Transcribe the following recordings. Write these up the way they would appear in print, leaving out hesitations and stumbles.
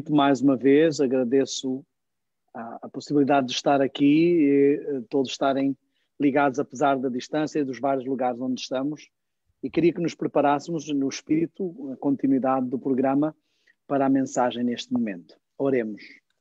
mais uma vez, agradeço a possibilidade de estar aqui e todos estarem ligados, apesar da distância e dos vários lugares onde estamos. E queria que nos preparássemos no espírito, a continuidade do programa, para a mensagem neste momento. Oremos.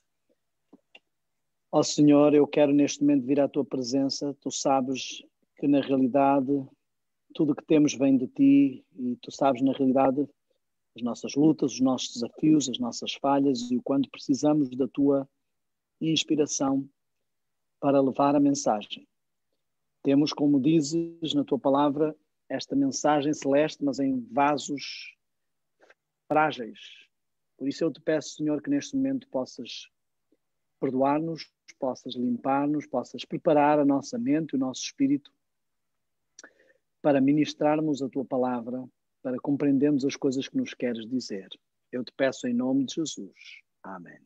Ó Senhor, eu quero neste momento vir à Tua presença. Tu sabes que na realidade tudo o que temos vem de Ti e Tu sabes na realidade as nossas lutas, os nossos desafios, as nossas falhas e o quanto precisamos da Tua inspiração para levar a mensagem. Temos, como dizes na Tua palavra, esta mensagem celeste, mas em vasos frágeis. Por isso eu te peço, Senhor, que neste momento possas perdoar-nos, possas limpar-nos, possas preparar a nossa mente e o nosso espírito para ministrarmos a Tua palavra, para compreendermos as coisas que nos queres dizer. Eu te peço em nome de Jesus. Amém.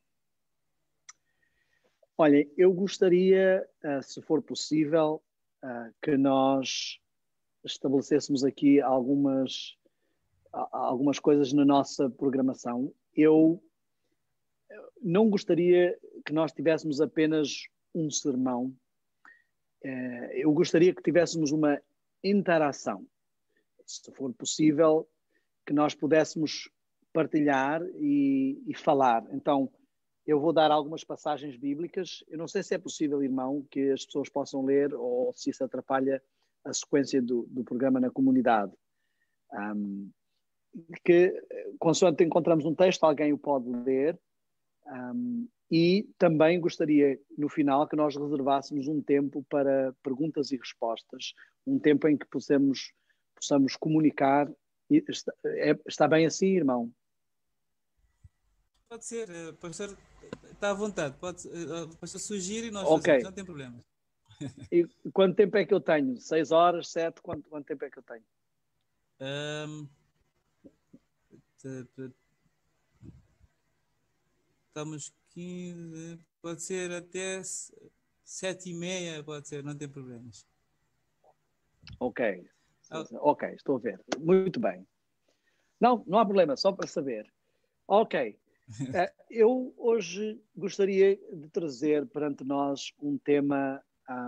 Olha, eu gostaria, se for possível, que nós estabelecêssemos aqui algumas coisas na nossa programação. Eu não gostaria que nós tivéssemos apenas um sermão. Eu gostaria que tivéssemos uma interação. Se for possível, que nós pudéssemos partilhar e falar. Então, eu vou dar algumas passagens bíblicas. Eu não sei se é possível, irmão, que as pessoas possam ler ou se isso atrapalha a sequência do programa na comunidade. Que, consoante encontramos um texto, alguém o pode ler. E também gostaria, no final, que nós reservássemos um tempo para perguntas e respostas. Um tempo em que possamos comunicar. Está bem assim, irmão? Pode ser, pastor, está à vontade. Pastor, sugere e nós Ok. fazemos, não tem problema. E quanto tempo é que eu tenho? 6 horas, 7? Quanto tempo é que eu tenho? Estamos 15, pode ser até 7h30, pode ser, não tem problemas. Ok, estou a ver. Muito bem. Não há problema, só para saber. Ok. Eu hoje gostaria de trazer perante nós um tema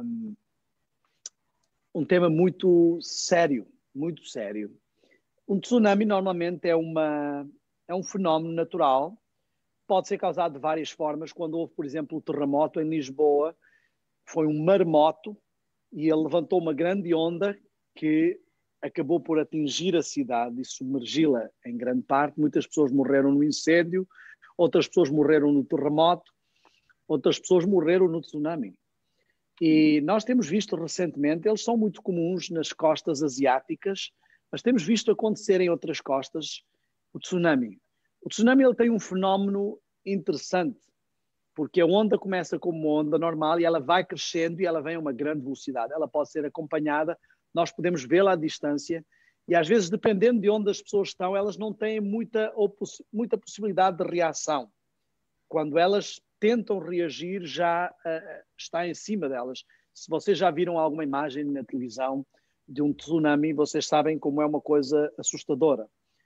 muito sério, muito sério. Um tsunami normalmente é um fenómeno natural, pode ser causado de várias formas. Quando houve, por exemplo, o terremoto em Lisboa, foi um maremoto e ele levantou uma grande onda que acabou por atingir a cidade e submergi-la em grande parte. Muitas pessoas morreram no incêndio, outras pessoas morreram no terremoto, outras pessoas morreram no tsunami. E nós temos visto recentemente, eles são muito comuns nas costas asiáticas, mas temos visto acontecer em outras costas o tsunami. O tsunami ele tem um fenómeno interessante, porque a onda começa como uma onda normal e ela vai crescendo e ela vem a uma grande velocidade. Ela pode ser acompanhada, nós podemos vê-la à distância e às vezes, dependendo de onde as pessoas estão, elas não têm muita possibilidade de reação. Quando elas tentam reagir, já está em cima delas. Se vocês já viram alguma imagem na televisão de um tsunami, vocês sabem como é uma coisa assustadora.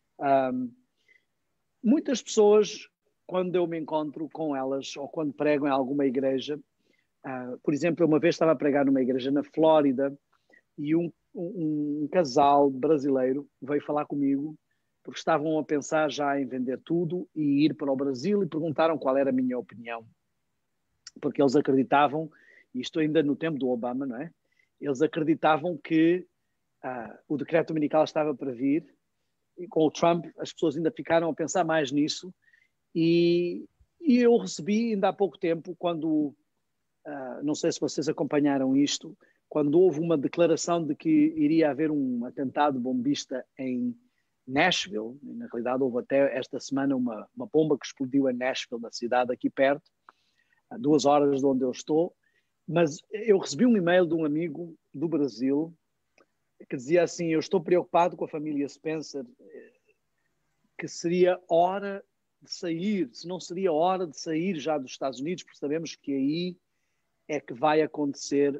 Muitas pessoas, quando eu me encontro com elas ou quando prego em alguma igreja, por exemplo, uma vez estava a pregar numa igreja na Flórida e um casal brasileiro veio falar comigo porque estavam a pensar já em vender tudo e ir para o Brasil e perguntaram qual era a minha opinião. Porque eles acreditavam, isto ainda no tempo do Obama, não é? Eles acreditavam que o decreto dominical estava para vir e com o Trump as pessoas ainda ficaram a pensar mais nisso e eu recebi ainda há pouco tempo, quando, não sei se vocês acompanharam isto, quando houve uma declaração de que iria haver um atentado bombista em Nashville. Na realidade houve até esta semana uma bomba que explodiu em Nashville, na cidade aqui perto, a 2 horas de onde eu estou, mas eu recebi um e-mail de um amigo do Brasil que dizia assim: eu estou preocupado com a família Spencer, que seria hora de sair, se não seria hora de sair já dos Estados Unidos, porque sabemos que aí é que vai acontecer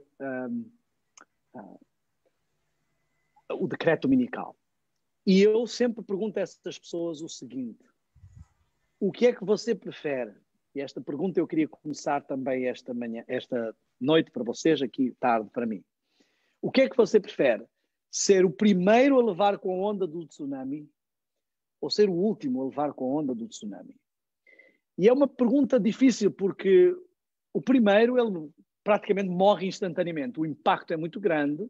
o decreto dominical. E eu sempre pergunto a essas pessoas o seguinte: o que é que você prefere? E esta pergunta eu queria começar também esta noite para vocês, aqui tarde para mim. O que é que você prefere? Ser o primeiro a levar com a onda do tsunami ou ser o último a levar com a onda do tsunami? E é uma pergunta difícil porque o primeiro, ele praticamente morre instantaneamente. O impacto é muito grande,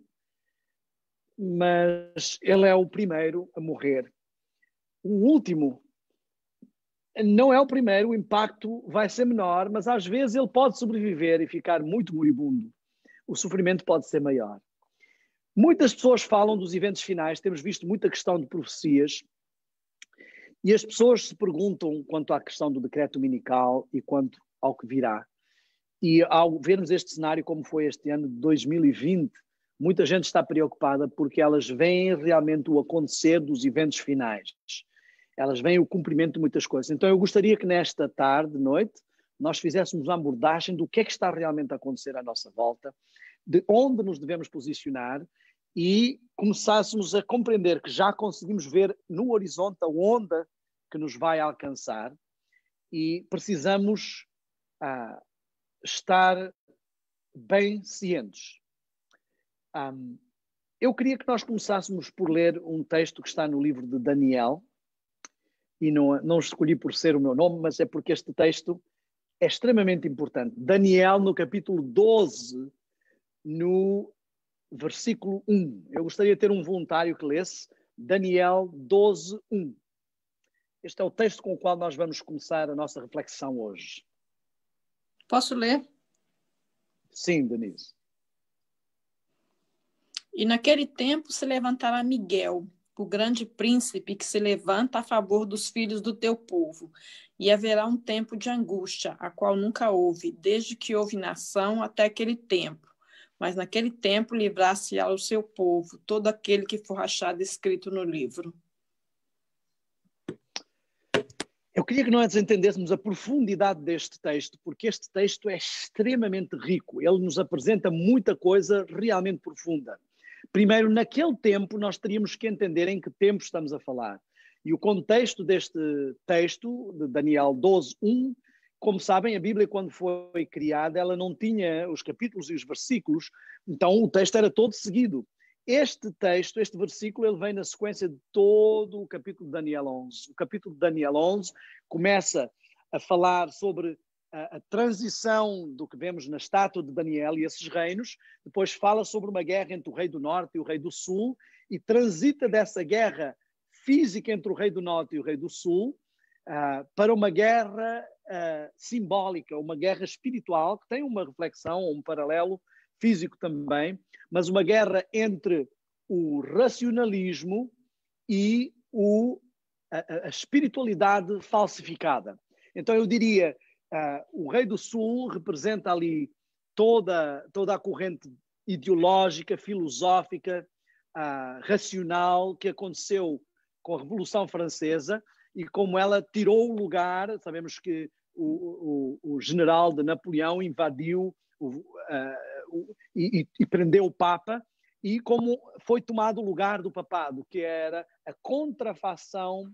mas ele é o primeiro a morrer. O último não é o primeiro, o impacto vai ser menor, mas às vezes ele pode sobreviver e ficar muito moribundo. O sofrimento pode ser maior. Muitas pessoas falam dos eventos finais, temos visto muita questão de profecias, e as pessoas se perguntam quanto à questão do decreto dominical e quanto ao que virá. E ao vermos este cenário como foi este ano de 2020, muita gente está preocupada porque elas veem realmente o acontecer dos eventos finais. Elas veem o cumprimento de muitas coisas. Então eu gostaria que nesta tarde, noite, nós fizéssemos uma abordagem do que é que está realmente a acontecer à nossa volta, de onde nos devemos posicionar e começássemos a compreender que já conseguimos ver no horizonte a onda que nos vai alcançar e precisamos estar bem cientes. Eu queria que nós começássemos por ler um texto que está no livro de Daniel, e não escolhi por ser o meu nome, mas é porque este texto é extremamente importante. Daniel, no capítulo 12, no versículo 1. Eu gostaria de ter um voluntário que lesse Daniel 12, 1. Este é o texto com o qual nós vamos começar a nossa reflexão hoje. Posso ler? Sim, Denise. E naquele tempo se levantará Miguel, o grande príncipe que se levanta a favor dos filhos do teu povo. E haverá um tempo de angústia, a qual nunca houve, desde que houve nação até aquele tempo. Mas naquele tempo livrar-se-á o seu povo, todo aquele que for achado escrito no livro. Eu queria que nós entendêssemos a profundidade deste texto, porque este texto é extremamente rico. Ele nos apresenta muita coisa realmente profunda. Primeiro, naquele tempo, nós teríamos que entender em que tempo estamos a falar. E o contexto deste texto, de Daniel 12, 1, como sabem, a Bíblia, quando foi criada, ela não tinha os capítulos e os versículos, então o texto era todo seguido. Este texto, este versículo, ele vem na sequência de todo o capítulo de Daniel 11. O capítulo de Daniel 11 começa a falar sobre a transição do que vemos na estátua de Daniel e esses reinos, depois fala sobre uma guerra entre o rei do norte e o rei do sul, e transita dessa guerra física entre o rei do norte e o rei do sul para uma guerra simbólica, uma guerra espiritual, que tem uma reflexão, um paralelo físico também, mas uma guerra entre o racionalismo e a espiritualidade falsificada. Então eu diria, o rei do sul representa ali toda a corrente ideológica, filosófica, racional que aconteceu com a Revolução Francesa e como ela tirou o lugar. Sabemos que o general de Napoleão invadiu e prendeu o Papa, e como foi tomado o lugar do papado, que era a contrafação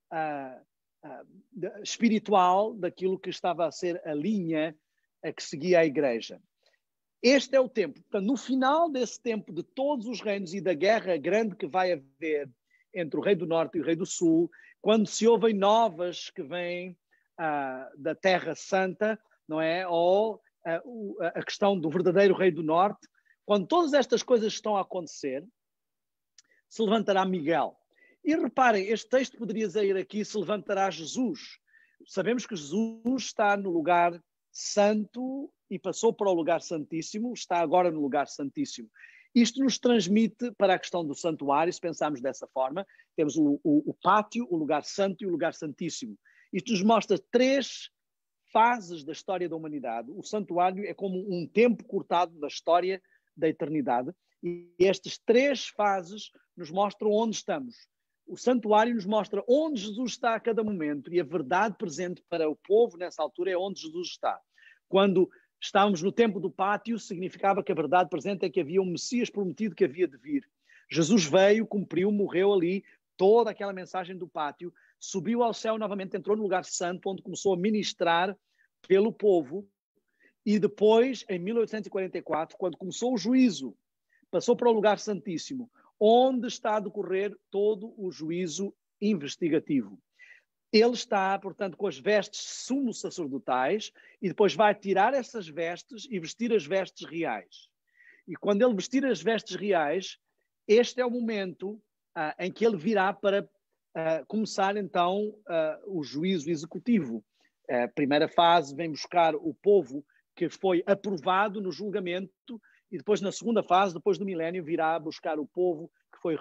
espiritual daquilo que estava a ser a linha a que seguia a Igreja. Este é o tempo. Portanto, no final desse tempo de todos os reinos e da guerra grande que vai haver entre o rei do norte e o rei do sul, quando se ouvem novas que vêm da Terra Santa, não é? Ou a questão do verdadeiro rei do norte, quando todas estas coisas estão a acontecer, se levantará Miguel. E reparem, este texto poderia dizer aqui, se levantará Jesus. Sabemos que Jesus está no lugar santo e passou para o lugar santíssimo, está agora no lugar santíssimo. Isto nos transmite para a questão do santuário, se pensarmos dessa forma. Temos o pátio, o lugar santo e o lugar santíssimo. Isto nos mostra três fases da história da humanidade. O santuário é como um tempo cortado da história da eternidade. E estas três fases nos mostram onde estamos. O santuário nos mostra onde Jesus está a cada momento, e a verdade presente para o povo nessa altura é onde Jesus está. Quando estávamos no tempo do pátio, significava que a verdade presente é que havia um Messias prometido que havia de vir. Jesus veio, cumpriu, morreu ali, toda aquela mensagem do pátio subiu ao céu novamente, entrou no lugar santo, onde começou a ministrar pelo povo. E depois, em 1844, quando começou o juízo, passou para o lugar santíssimo, onde está a decorrer todo o juízo investigativo. Ele está, portanto, com as vestes sumo-sacerdotais e depois vai tirar essas vestes e vestir as vestes reais. E quando ele vestir as vestes reais, este é o momento em que ele virá para começar, então, o juízo executivo. A primeira fase vem buscar o povo que foi aprovado no julgamento e depois, na segunda fase, depois do milénio, virá buscar o povo que foi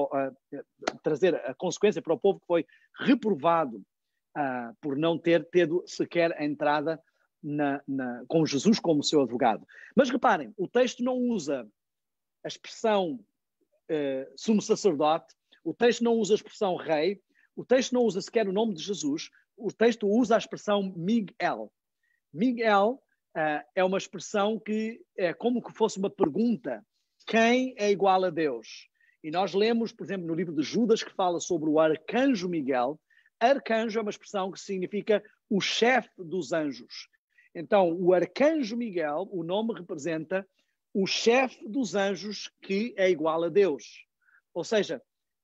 trazer a consequência para o povo que foi reprovado por não ter tido sequer a entrada com Jesus como seu advogado. Mas reparem, o texto não usa a expressão sumo sacerdote, o texto não usa a expressão rei, o texto não usa sequer o nome de Jesus, o texto usa a expressão Miguel. Miguel é uma expressão que é como que fosse uma pergunta. Quem é igual a Deus? E nós lemos, por exemplo, no livro de Judas, que fala sobre o arcanjo Miguel. Arcanjo é uma expressão que significa o chefe dos anjos. Então, o arcanjo Miguel, o nome representa o chefe dos anjos que é igual a Deus. Ou seja,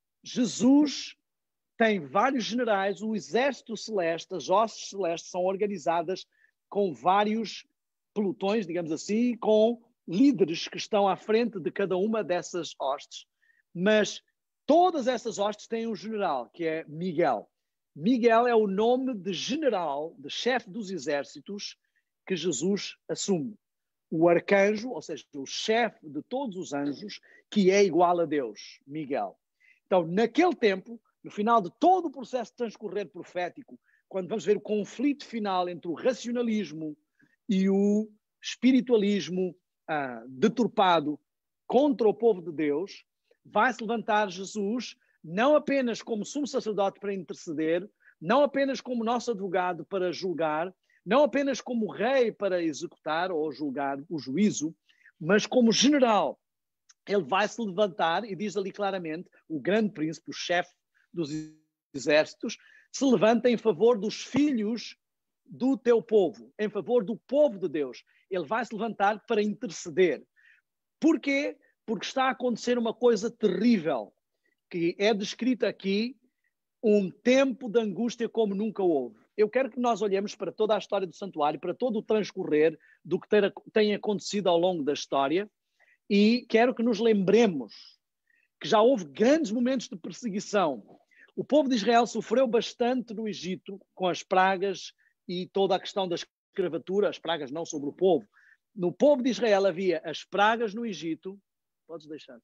Jesus tem vários generais, o exército celeste, as hostes celestes são organizadas com vários pelotões, digamos assim, com líderes que estão à frente de cada uma dessas hostes. Mas todas essas hostes têm um general, que é Miguel. Miguel é o nome de general, de chefe dos exércitos que Jesus assume. O arcanjo, ou seja, o chefe de todos os anjos, que é igual a Deus, Miguel. Então, naquele tempo, no final de todo o processo de transcorrer profético, quando vamos ver o conflito final entre o racionalismo e o espiritualismo deturpado contra o povo de Deus, vai-se levantar Jesus não apenas como sumo sacerdote para interceder, não apenas como nosso advogado para julgar, não apenas como rei para executar ou julgar o juízo, mas como general. Ele vai se levantar, e diz ali claramente, o grande príncipe, o chefe dos exércitos, se levanta em favor dos filhos do teu povo, em favor do povo de Deus. Ele vai se levantar para interceder. Porquê? Porque está a acontecer uma coisa terrível, que é descrita aqui, um tempo de angústia como nunca houve. Eu quero que nós olhemos para toda a história do santuário, para todo o transcorrer do que tem acontecido ao longo da história, e quero que nos lembremos que já houve grandes momentos de perseguição. O povo de Israel sofreu bastante no Egito com as pragas e toda a questão da escravatura, as pragas não sobre o povo. No povo de Israel havia as pragas no Egito. Podes deixar.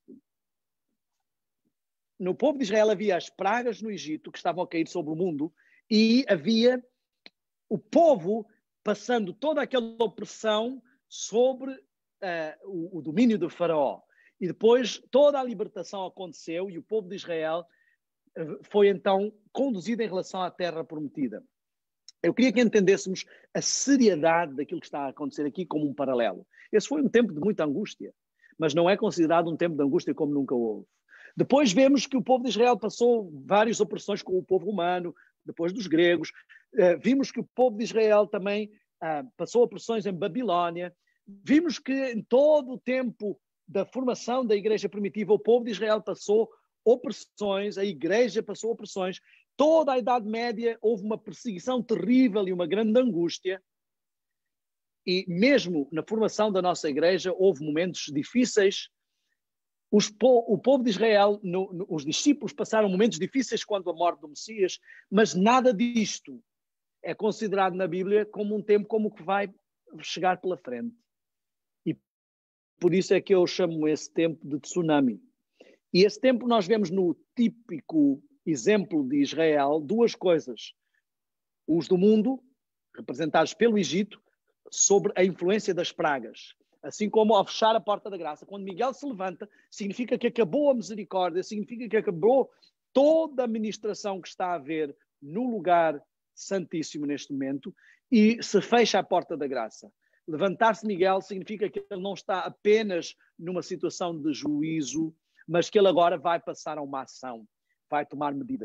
No povo de Israel havia as pragas no Egito que estavam a cair sobre o mundo e havia o povo passando toda aquela opressão sobre o domínio do faraó. E depois toda a libertação aconteceu e o povo de Israel foi então conduzido em relação à terra prometida. Eu queria que entendêssemos a seriedade daquilo que está a acontecer aqui como um paralelo. Esse foi um tempo de muita angústia, mas não é considerado um tempo de angústia como nunca houve. Depois vemos que o povo de Israel passou várias opressões com o povo romano, depois dos gregos. Vimos que o povo de Israel também passou opressões em Babilónia. Vimos que em todo o tempo da formação da igreja primitiva, o povo de Israel passou opressões, a igreja passou opressões. Toda a Idade Média houve uma perseguição terrível e uma grande angústia. E mesmo na formação da nossa igreja houve momentos difíceis. O povo de Israel, os discípulos passaram momentos difíceis quando a morte do Messias, mas nada disto é considerado na Bíblia como um tempo como o que vai chegar pela frente. E por isso é que eu chamo esse tempo de tsunami. E esse tempo nós vemos no típico exemplo de Israel duas coisas. Os do mundo, representados pelo Egito, sobre a influência das pragas. Assim como ao fechar a porta da graça, quando Miguel se levanta, significa que acabou a misericórdia, significa que acabou toda a ministração que está a haver no lugar santíssimo neste momento e se fecha a porta da graça. Levantar-se Miguel significa que ele não está apenas numa situação de juízo, mas que ele agora vai passar a uma ação, vai tomar medidas.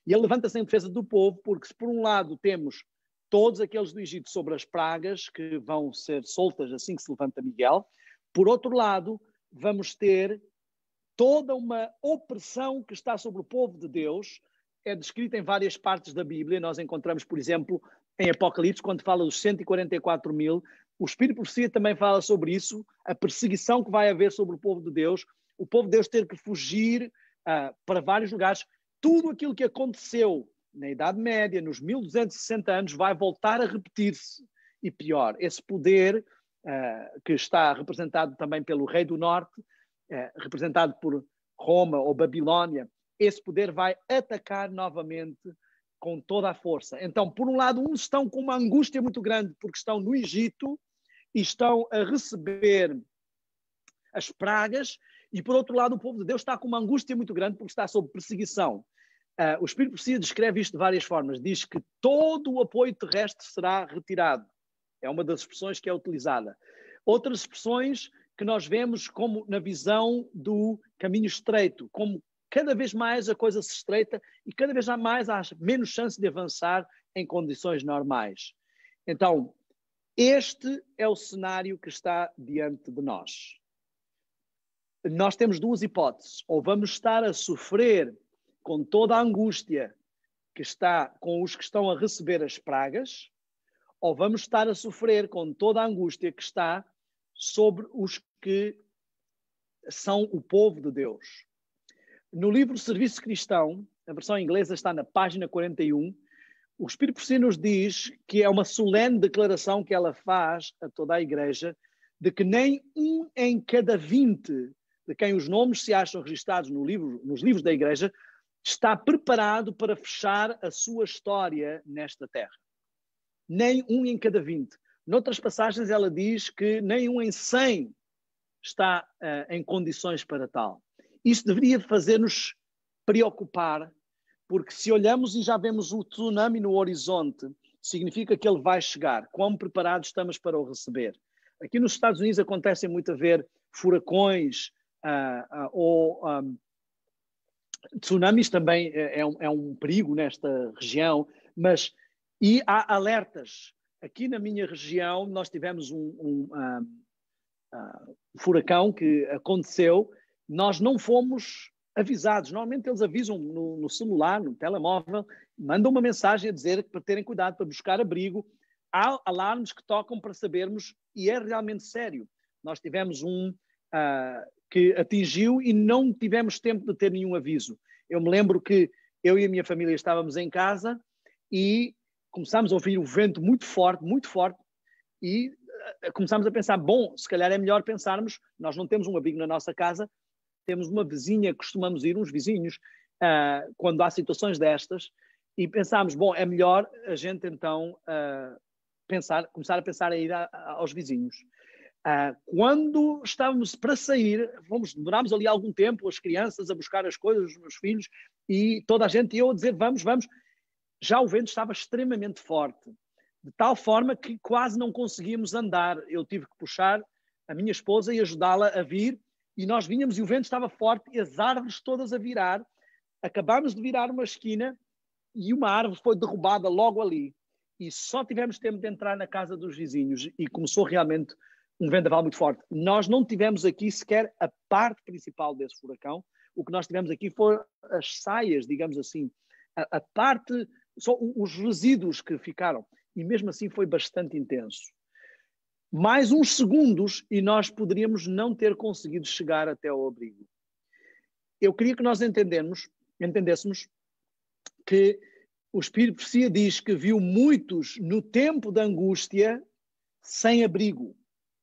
E ele levanta-se em defesa do povo, porque se por um lado temos todos aqueles do Egito sobre as pragas que vão ser soltas assim que se levanta Miguel, por outro lado vamos ter toda uma opressão que está sobre o povo de Deus. É descrita em várias partes da Bíblia. Nós encontramos, por exemplo, em Apocalipse, quando fala dos 144 mil, o Espírito de Profecia também fala sobre isso, a perseguição que vai haver sobre o povo de Deus, o povo de Deus ter que fugir para vários lugares. Tudo aquilo que aconteceu na Idade Média, nos 1260 anos, vai voltar a repetir-se. E pior, esse poder que está representado também pelo Rei do Norte, representado por Roma ou Babilónia, esse poder vai atacar novamente com toda a força. Então, por um lado, uns estão com uma angústia muito grande porque estão no Egito e estão a receber as pragas, e por outro lado, o povo de Deus está com uma angústia muito grande porque está sob perseguição. O Espírito de Profecia descreve isto de várias formas. Diz que todo o apoio terrestre será retirado. É uma das expressões que é utilizada. Outras expressões que nós vemos como na visão do caminho estreito, como cada vez mais a coisa se estreita e cada vez mais há menos chance de avançar em condições normais. Então, este é o cenário que está diante de nós. Nós temos duas hipóteses. Ou vamos estar a sofrer com toda a angústia que está com os que estão a receber as pragas, ou vamos estar a sofrer com toda a angústia que está sobre os que são o povo de Deus. No livro Serviço Cristão, a versão inglesa está na página 41, o Espírito Profecia nos diz que é uma solene declaração que ela faz a toda a igreja de que nem um em cada 20 de quem os nomes se acham registados nos livros da igreja está preparado para fechar a sua história nesta terra. Nem um em cada 20. Noutras passagens ela diz que nem um em 100 está em condições para tal. Isto deveria fazer-nos preocupar, porque se olhamos e já vemos o tsunami no horizonte, significa que ele vai chegar. Quão preparados estamos para o receber? Aqui nos Estados Unidos acontecem muito a ver furacões ou tsunamis também é um perigo nesta região, mas e há alertas. Aqui na minha região nós tivemos um furacão que aconteceu, nós não fomos avisados. Normalmente eles avisam no celular, no telemóvel, mandam uma mensagem a dizer para terem cuidado, para buscar abrigo. Há alarmes que tocam para sabermos, e é realmente sério. Nós tivemos que atingiu e não tivemos tempo de ter nenhum aviso. Eu me lembro que eu e a minha família estávamos em casa e começámos a ouvir o vento muito forte, e começámos a pensar, bom, se calhar é melhor pensarmos, nós não temos um abrigo na nossa casa, temos uma vizinha, costumamos ir, uns vizinhos, quando há situações destas, e pensámos, bom, é melhor a gente então começar a pensar em ir aos vizinhos. Quando estávamos para sair, demorámos ali algum tempo, as crianças a buscar as coisas, os meus filhos, e toda a gente, e eu a dizer, vamos. Já o vento estava extremamente forte, de tal forma que quase não conseguíamos andar. Eu tive que puxar a minha esposa e ajudá-la a vir, e nós vinhamos e o vento estava forte e as árvores todas a virar. Acabámos de virar uma esquina e uma árvore foi derrubada logo ali. E só tivemos tempo de entrar na casa dos vizinhos e começou realmente um vendaval muito forte. Nós não tivemos aqui sequer a parte principal desse furacão. O que nós tivemos aqui foram as saias, digamos assim, a parte, só os resíduos que ficaram. E mesmo assim foi bastante intenso. Mais uns segundos e nós poderíamos não ter conseguido chegar até ao abrigo. Eu queria que nós entendêssemos que o Espírito de Profecia diz que viu muitos no tempo da angústia sem abrigo.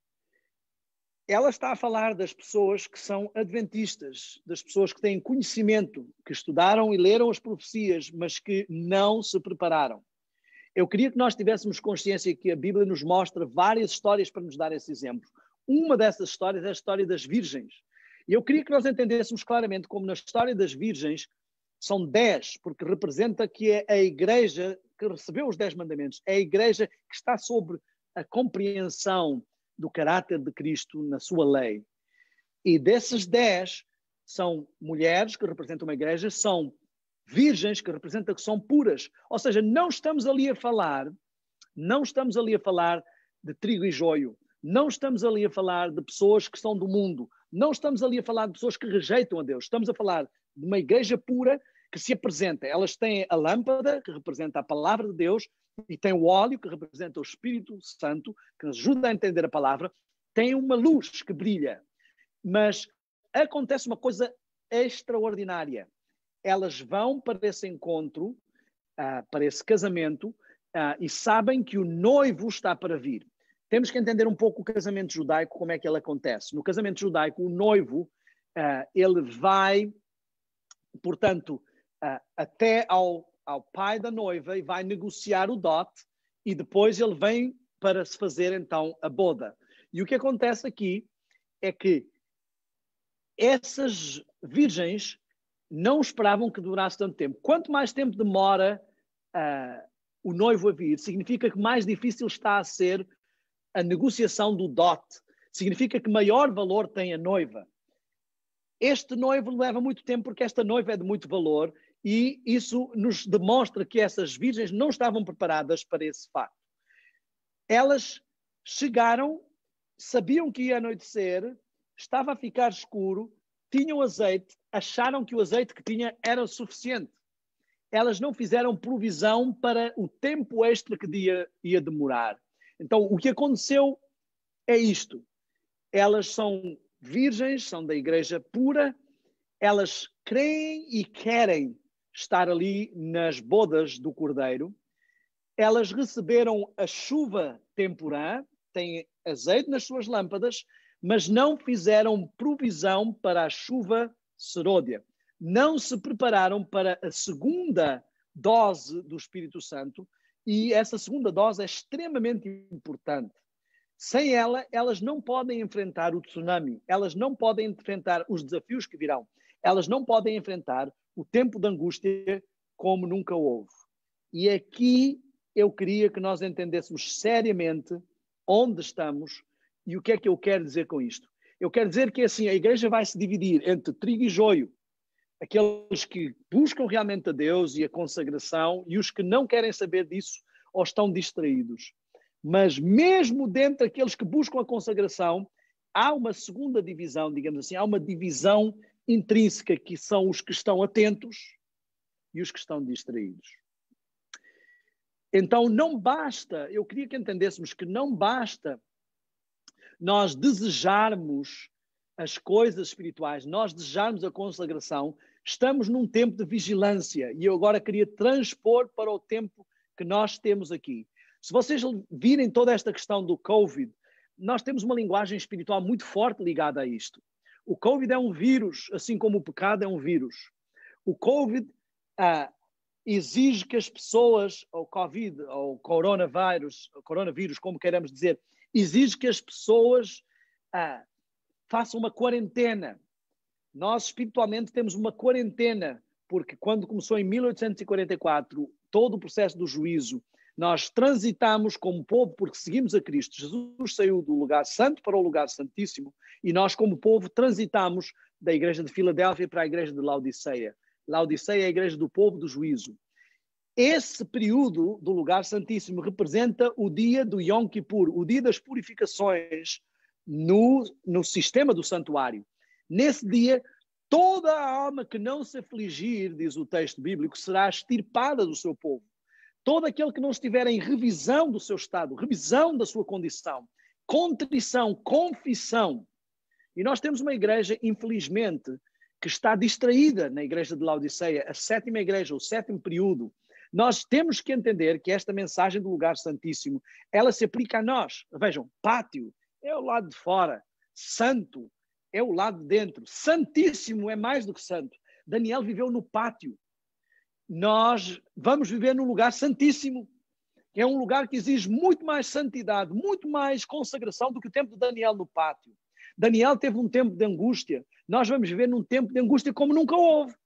Ela está a falar das pessoas que são adventistas, das pessoas que têm conhecimento, que estudaram e leram as profecias, mas que não se prepararam. Eu queria que nós tivéssemos consciência que a Bíblia nos mostra várias histórias para nos dar esse exemplo. Uma dessas histórias é a história das virgens. E eu queria que nós entendêssemos claramente como na história das virgens são 10, porque representa que é a igreja que recebeu os 10 mandamentos, é a igreja que está sobre a compreensão do caráter de Cristo na sua lei. E desses 10 são mulheres que representam uma igreja, são virgens, que representa que são puras. Ou seja, não estamos ali a falar de trigo e joio. Não estamos ali a falar de pessoas que são do mundo. Não estamos ali a falar de pessoas que rejeitam a Deus. Estamos a falar de uma igreja pura que se apresenta. Elas têm a lâmpada, que representa a palavra de Deus, e tem o óleo, que representa o Espírito Santo, que nos ajuda a entender a palavra. Tem uma luz que brilha. Mas acontece uma coisa extraordinária. Elas vão para esse encontro, para esse casamento, e sabem que o noivo está para vir. Temos que entender um pouco o casamento judaico, como é que ele acontece. No casamento judaico, o noivo, ele vai, portanto, até ao pai da noiva e vai negociar o dote, e depois ele vem para se fazer, então, a boda. E o que acontece aqui é que essas virgens não esperavam que durasse tanto tempo. Quanto mais tempo demora o noivo a vir, significa que mais difícil está a ser a negociação do dote. Significa que maior valor tem a noiva. Este noivo leva muito tempo porque esta noiva é de muito valor, e isso nos demonstra que essas virgens não estavam preparadas para esse facto. Elas chegaram, sabiam que ia anoitecer, estava a ficar escuro, tinham azeite, acharam que o azeite que tinha era suficiente. Elas não fizeram provisão para o tempo extra que ia demorar. Então, o que aconteceu é isto. Elas são virgens, são da igreja pura, elas creem e querem estar ali nas bodas do Cordeiro. Elas receberam a chuva temporã, têm azeite nas suas lâmpadas, mas não fizeram provisão para a chuva serôdia. Não se prepararam para a segunda dose do Espírito Santo, e essa segunda dose é extremamente importante. Sem ela, elas não podem enfrentar o tsunami, elas não podem enfrentar os desafios que virão, elas não podem enfrentar o tempo de angústia como nunca houve. E aqui eu queria que nós entendêssemos seriamente onde estamos e o que é que eu quero dizer com isto. Eu quero dizer que assim, a igreja vai se dividir entre trigo e joio, aqueles que buscam realmente a Deus e a consagração, e os que não querem saber disso ou estão distraídos. Mas mesmo dentro daqueles que buscam a consagração, há uma segunda divisão, digamos assim, há uma divisão intrínseca, que são os que estão atentos e os que estão distraídos. Então não basta, eu queria que entendêssemos que não basta nós desejarmos as coisas espirituais, nós desejarmos a consagração. Estamos num tempo de vigilância, e eu agora queria transpor para o tempo que nós temos aqui. Se vocês virem toda esta questão do Covid, nós temos uma linguagem espiritual muito forte ligada a isto. O Covid é um vírus, assim como o pecado é um vírus. O Covid exige que as pessoas, ou Covid, ou coronavírus, como queiramos dizer, exige que as pessoas façam uma quarentena. Nós espiritualmente temos uma quarentena, porque quando começou em 1844, todo o processo do juízo, nós transitamos como povo, porque seguimos a Cristo. Jesus saiu do lugar santo para o lugar santíssimo, e nós como povo transitamos da igreja de Filadélfia para a igreja de Laodiceia. Laodiceia é a igreja do povo do juízo. Esse período do lugar santíssimo representa o dia do Yom Kippur, o dia das purificações no sistema do santuário. Nesse dia, toda a alma que não se afligir, diz o texto bíblico, será extirpada do seu povo. Todo aquele que não estiver em revisão do seu estado, revisão da sua condição, contrição, confissão. E nós temos uma igreja, infelizmente, que está distraída na igreja de Laodiceia, a sétima igreja, o sétimo período. Nós temos que entender que esta mensagem do lugar santíssimo, ela se aplica a nós. Vejam, pátio é o lado de fora, santo é o lado de dentro, santíssimo é mais do que santo. Daniel viveu no pátio. Nós vamos viver num lugar santíssimo. É um lugar que exige muito mais santidade, muito mais consagração do que o tempo de Daniel no pátio. Daniel teve um tempo de angústia. Nós vamos viver num tempo de angústia como nunca houve.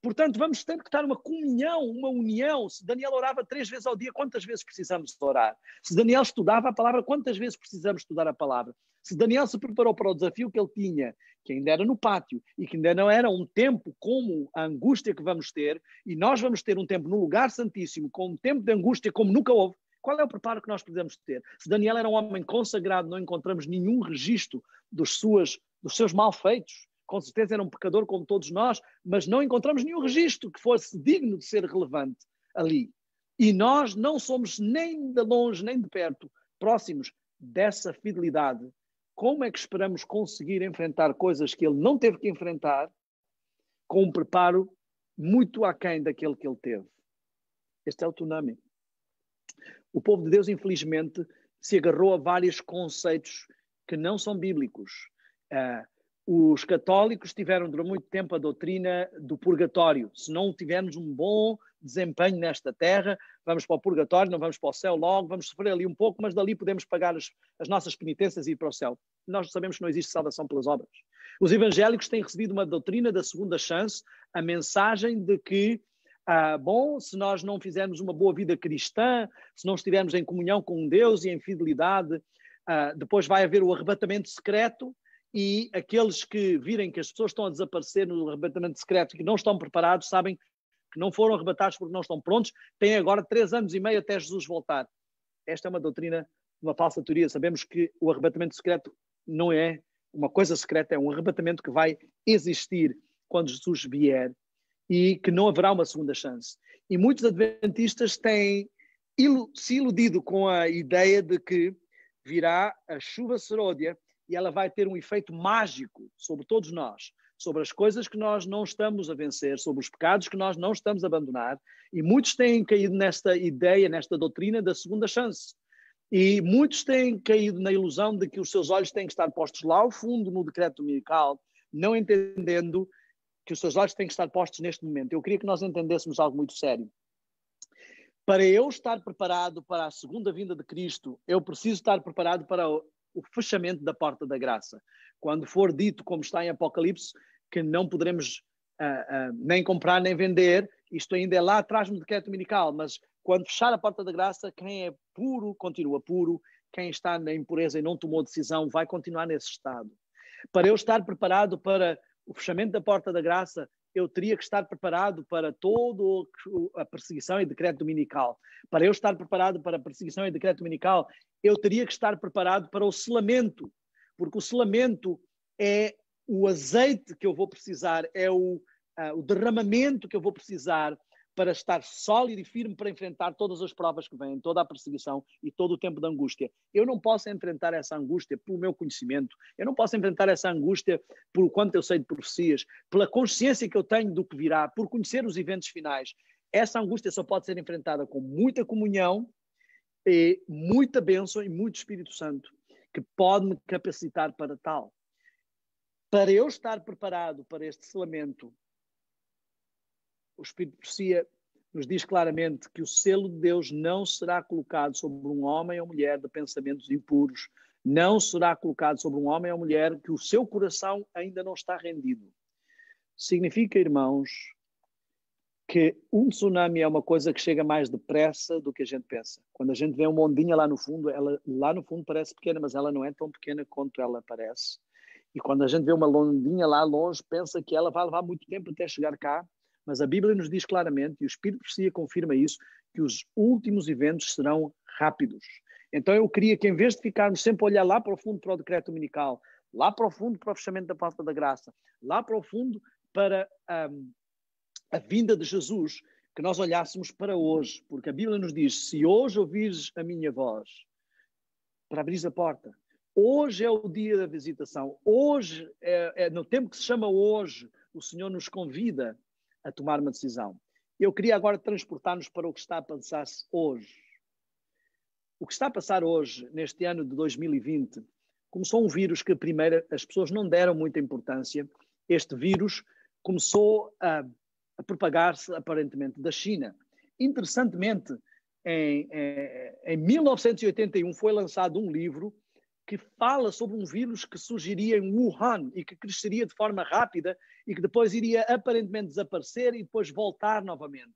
Portanto, vamos ter que estar uma comunhão, uma união. Se Daniel orava 3 vezes ao dia, quantas vezes precisamos orar? Se Daniel estudava a palavra, quantas vezes precisamos estudar a palavra? Se Daniel se preparou para o desafio que ele tinha, que ainda era no pátio, e que ainda não era um tempo como a angústia que vamos ter, e nós vamos ter um tempo no lugar santíssimo, com um tempo de angústia como nunca houve, qual é o preparo que nós podemos ter? Se Daniel era um homem consagrado, não encontramos nenhum registro dos seus malfeitos. Com certeza era um pecador como todos nós, mas não encontramos nenhum registro que fosse digno de ser relevante ali. E nós não somos nem de longe, nem de perto, próximos dessa fidelidade. Como é que esperamos conseguir enfrentar coisas que ele não teve que enfrentar com um preparo muito aquém daquele que ele teve? Este é o tsunami. O povo de Deus, infelizmente, se agarrou a vários conceitos que não são bíblicos. Os católicos tiveram durante muito tempo a doutrina do purgatório. Se não tivermos um bom desempenho nesta terra, vamos para o purgatório, não vamos para o céu logo, vamos sofrer ali um pouco, mas dali podemos pagar as nossas penitências e ir para o céu. Nós sabemos que não existe salvação pelas obras. Os evangélicos têm recebido uma doutrina da segunda chance, a mensagem de que, se nós não fizermos uma boa vida cristã, se não estivermos em comunhão com Deus e em fidelidade, depois vai haver o arrebatamento secreto. E aqueles que virem que as pessoas estão a desaparecer no arrebatamento secreto e que não estão preparados, sabem que não foram arrebatados porque não estão prontos, têm agora 3 anos e meio até Jesus voltar. Esta é uma doutrina, uma falsa teoria. Sabemos que o arrebatamento secreto não é uma coisa secreta, é um arrebatamento que vai existir quando Jesus vier e que não haverá uma segunda chance. E muitos adventistas têm se iludido com a ideia de que virá a chuva seródia e ela vai ter um efeito mágico sobre todos nós, sobre as coisas que nós não estamos a vencer, sobre os pecados que nós não estamos a abandonar. E muitos têm caído nesta ideia, nesta doutrina da segunda chance. E muitos têm caído na ilusão de que os seus olhos têm que estar postos lá ao fundo no decreto dominical, não entendendo que os seus olhos têm que estar postos neste momento. Eu queria que nós entendêssemos algo muito sério. Para eu estar preparado para a segunda vinda de Cristo, eu preciso estar preparado para o fechamento da porta da graça. Quando for dito, como está em Apocalipse, que não poderemos nem comprar nem vender, isto ainda é lá atrás no decreto dominical, mas quando fechar a porta da graça, quem é puro continua puro, quem está na impureza e não tomou decisão vai continuar nesse estado. Para eu estar preparado para o fechamento da porta da graça, eu teria que estar preparado para toda a perseguição e decreto dominical. Para eu estar preparado para a perseguição e decreto dominical, eu teria que estar preparado para o selamento, porque o selamento é o azeite que eu vou precisar, é o derramamento que eu vou precisar para estar sólido e firme para enfrentar todas as provas que vêm, toda a perseguição e todo o tempo de angústia. Eu não posso enfrentar essa angústia pelo meu conhecimento, eu não posso enfrentar essa angústia por quanto eu sei de profecias, pela consciência que eu tenho do que virá, por conhecer os eventos finais. Essa angústia só pode ser enfrentada com muita comunhão, e muita bênção e muito Espírito Santo, que pode me capacitar para tal. Para eu estar preparado para este selamento, o Espírito de Profecia nos diz claramente que o selo de Deus não será colocado sobre um homem ou mulher de pensamentos impuros, não será colocado sobre um homem ou mulher que o seu coração ainda não está rendido. Significa, irmãos, que um tsunami é uma coisa que chega mais depressa do que a gente pensa. Quando a gente vê uma ondinha lá no fundo, ela lá no fundo parece pequena, mas ela não é tão pequena quanto ela parece. E quando a gente vê uma ondinha lá longe, pensa que ela vai levar muito tempo até chegar cá, mas a Bíblia nos diz claramente, e o Espírito de Profecia confirma isso, que os últimos eventos serão rápidos. Então eu queria que, em vez de ficarmos sempre a olhar lá para o fundo para o decreto dominical, lá para o fundo para o fechamento da porta da graça, lá para o fundo para a vinda de Jesus, que nós olhássemos para hoje, porque a Bíblia nos diz, se hoje ouvires a minha voz, para abrir a porta, hoje é o dia da visitação, hoje, no tempo que se chama hoje, o Senhor nos convida a tomar uma decisão. Eu queria agora transportar-nos para o que está a passar-se hoje. O que está a passar hoje, neste ano de 2020, começou um vírus que primeiro as pessoas não deram muita importância. Este vírus começou a propagar-se aparentemente da China. Interessantemente, em 1981 foi lançado um livro que fala sobre um vírus que surgiria em Wuhan e que cresceria de forma rápida e que depois iria aparentemente desaparecer e depois voltar novamente.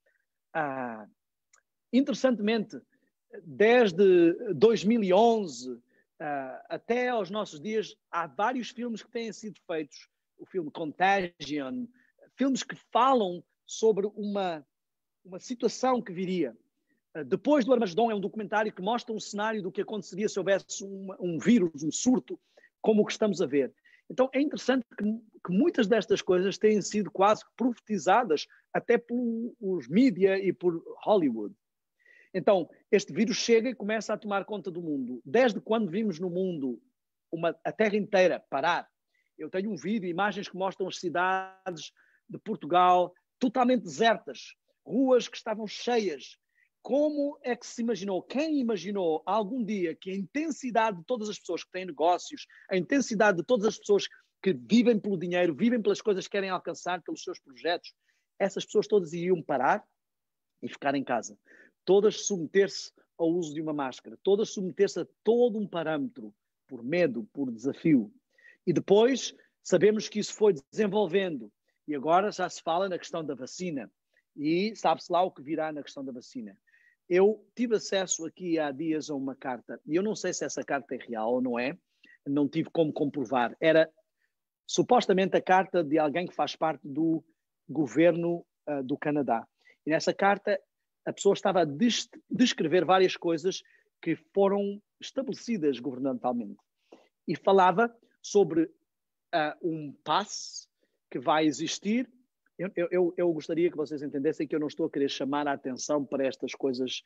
Interessantemente, desde 2011 até aos nossos dias, há vários filmes que têm sido feitos. O filme Contagion, filmes que falam sobre uma situação que viria. Depois do Armagedon é um documentário que mostra um cenário do que aconteceria se houvesse um vírus, um surto, como o que estamos a ver. Então é interessante que muitas destas coisas têm sido quase profetizadas até pelos mídia e por Hollywood. Então este vírus chega e começa a tomar conta do mundo. Desde quando vimos no mundo a Terra inteira parar? Eu tenho um vídeo, imagens que mostram as cidades de Portugal totalmente desertas, ruas que estavam cheias. Como é que se imaginou? Quem imaginou algum dia que a intensidade de todas as pessoas que têm negócios, a intensidade de todas as pessoas que vivem pelo dinheiro, vivem pelas coisas que querem alcançar, pelos seus projetos, essas pessoas todas iriam parar e ficar em casa? Todas submeter-se ao uso de uma máscara, todas submeter-se a todo um parâmetro, por medo, por desafio. E depois sabemos que isso foi desenvolvendo e agora já se fala na questão da vacina e sabe-se lá o que virá na questão da vacina. Eu tive acesso aqui há dias a uma carta, e eu não sei se essa carta é real ou não é, não tive como comprovar. Era supostamente a carta de alguém que faz parte do governo do Canadá. E nessa carta a pessoa estava a descrever várias coisas que foram estabelecidas governamentalmente. E falava sobre um passe que vai existir. Eu gostaria que vocês entendessem que eu não estou a querer chamar a atenção para estas coisas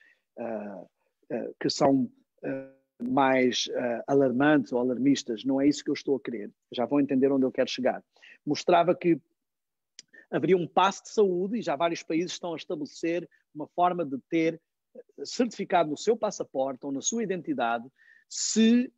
que são mais alarmantes ou alarmistas. Não é isso que eu estou a querer. Já vão entender onde eu quero chegar. Mostrava que haveria um passe de saúde e já vários países estão a estabelecer uma forma de ter certificado no seu passaporte ou na sua identidade se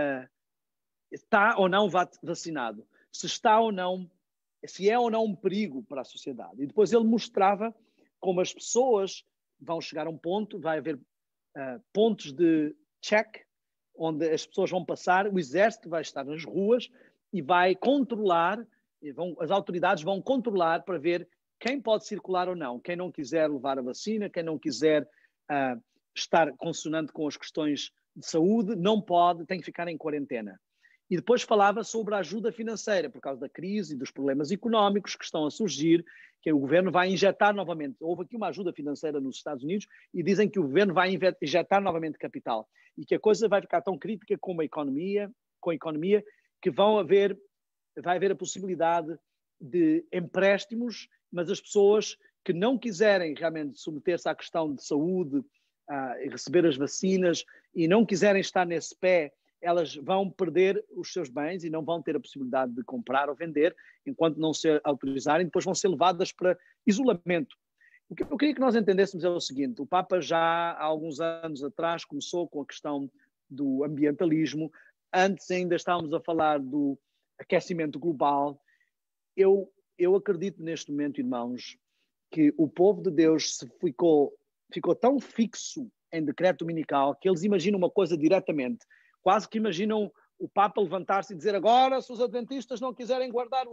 está ou não vacinado, se está ou não, se é ou não um perigo para a sociedade. E depois ele mostrava como as pessoas vão chegar a um ponto, vai haver pontos de check, onde as pessoas vão passar, o exército vai estar nas ruas e vai controlar, as autoridades vão controlar para ver quem pode circular ou não, quem não quiser levar a vacina, quem não quiser estar consonante com as questões de saúde, não pode, tem que ficar em quarentena. E depois falava sobre a ajuda financeira, por causa da crise e dos problemas económicos que estão a surgir, que o governo vai injetar novamente. Houve aqui uma ajuda financeira nos Estados Unidos e dizem que o governo vai injetar novamente capital e que a coisa vai ficar tão crítica com a economia que vai haver a possibilidade de empréstimos, mas as pessoas que não quiserem realmente submeter-se à questão de saúde e receber as vacinas e não quiserem estar nesse pé, elas vão perder os seus bens e não vão ter a possibilidade de comprar ou vender enquanto não se autorizarem, depois vão ser levadas para isolamento. O que eu queria que nós entendêssemos é o seguinte: o Papa já há alguns anos atrás começou com a questão do ambientalismo, antes ainda estávamos a falar do aquecimento global. Eu acredito neste momento, irmãos, que o povo de Deus ficou tão fixo em decreto dominical que eles imaginam uma coisa diretamente. Quase que imaginam o Papa levantar-se e dizer: agora, se os adventistas não quiserem guardar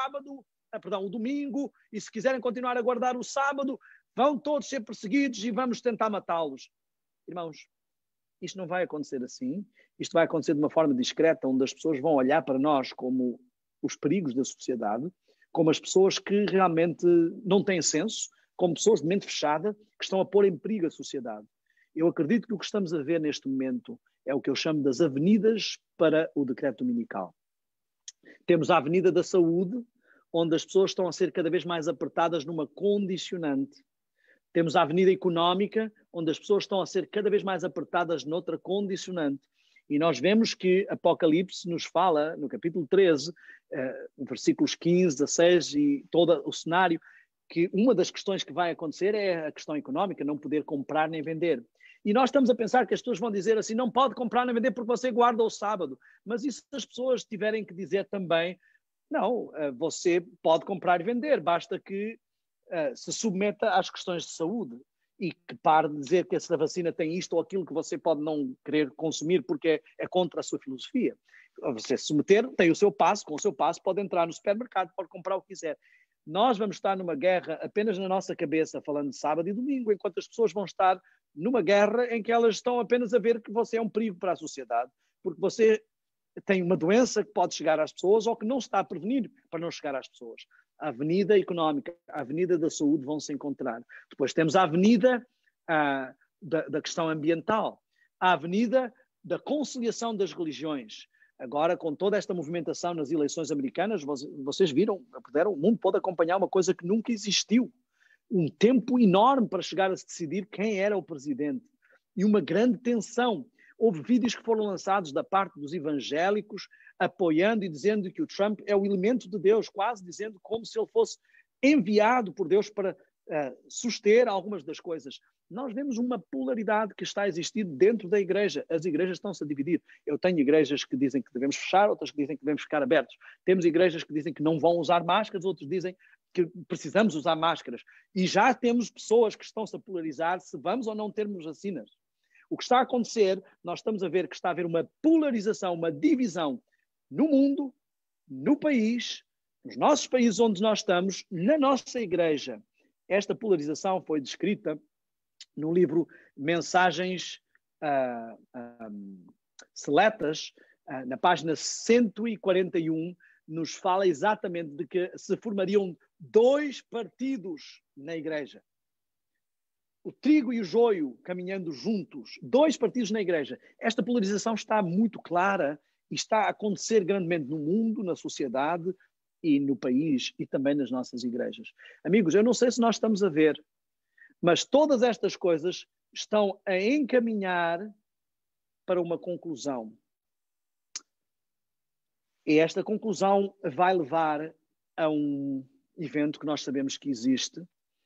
o domingo, e se quiserem continuar a guardar o sábado, vão todos ser perseguidos e vamos tentar matá-los. Irmãos, isto não vai acontecer assim. Isto vai acontecer de uma forma discreta, onde as pessoas vão olhar para nós como os perigos da sociedade, como as pessoas que realmente não têm senso, como pessoas de mente fechada, que estão a pôr em perigo a sociedade. Eu acredito que o que estamos a ver neste momento é o que eu chamo das avenidas para o decreto dominical. Temos a avenida da saúde, onde as pessoas estão a ser cada vez mais apertadas numa condicionante. Temos a avenida económica, onde as pessoas estão a ser cada vez mais apertadas noutra condicionante. E nós vemos que Apocalipse nos fala, no capítulo 13, versículos 15, 16 e todo o cenário, que uma das questões que vai acontecer é a questão económica, não poder comprar nem vender. E nós estamos a pensar que as pessoas vão dizer assim: não pode comprar nem vender porque você guarda o sábado. Mas e se as pessoas tiverem que dizer também: não, você pode comprar e vender, basta que se submeta às questões de saúde. e que pare de dizer que essa vacina tem isto ou aquilo que você pode não querer consumir porque é contra a sua filosofia. Você se submeter, tem o seu passe, com o seu passe pode entrar no supermercado, pode comprar o que quiser. Nós vamos estar numa guerra apenas na nossa cabeça, falando de sábado e domingo, enquanto as pessoas vão estar numa guerra em que elas estão apenas a ver que você é um perigo para a sociedade, porque você tem uma doença que pode chegar às pessoas ou que não está a prevenir para não chegar às pessoas. A avenida económica, a avenida da saúde vão se encontrar. Depois temos a avenida da questão ambiental, a avenida da conciliação das religiões. Agora, com toda esta movimentação nas eleições americanas, vocês viram, o mundo pode acompanhar uma coisa que nunca existiu. Um tempo enorme para chegar a se decidir quem era o presidente. E uma grande tensão. Houve vídeos que foram lançados da parte dos evangélicos apoiando e dizendo que o Trump é o elemento de Deus, quase dizendo como se ele fosse enviado por Deus para suster algumas das coisas. Nós vemos uma polaridade que está a existir dentro da igreja. As igrejas estão-se a dividir. Eu tenho igrejas que dizem que devemos fechar, outras que dizem que devemos ficar abertos. Temos igrejas que dizem que não vão usar máscaras, outros dizem que precisamos usar máscaras. E já temos pessoas que estão-se a polarizar se vamos ou não termos vacinas. O que está a acontecer, nós estamos a ver que está a haver uma polarização, uma divisão no mundo, no país, nos nossos países onde nós estamos, na nossa igreja. Esta polarização foi descrita no livro Mensagens Seletas, na página 141, nos fala exatamente de que se formariam 2 partidos na igreja. O trigo e o joio caminhando juntos, 2 partidos na igreja. Esta polarização está muito clara e está a acontecer grandemente no mundo, na sociedade e no país e também nas nossas igrejas. Amigos, eu não sei se nós estamos a ver, mas todas estas coisas estão a encaminhar para uma conclusão. E esta conclusão vai levar a um evento que nós sabemos que existe,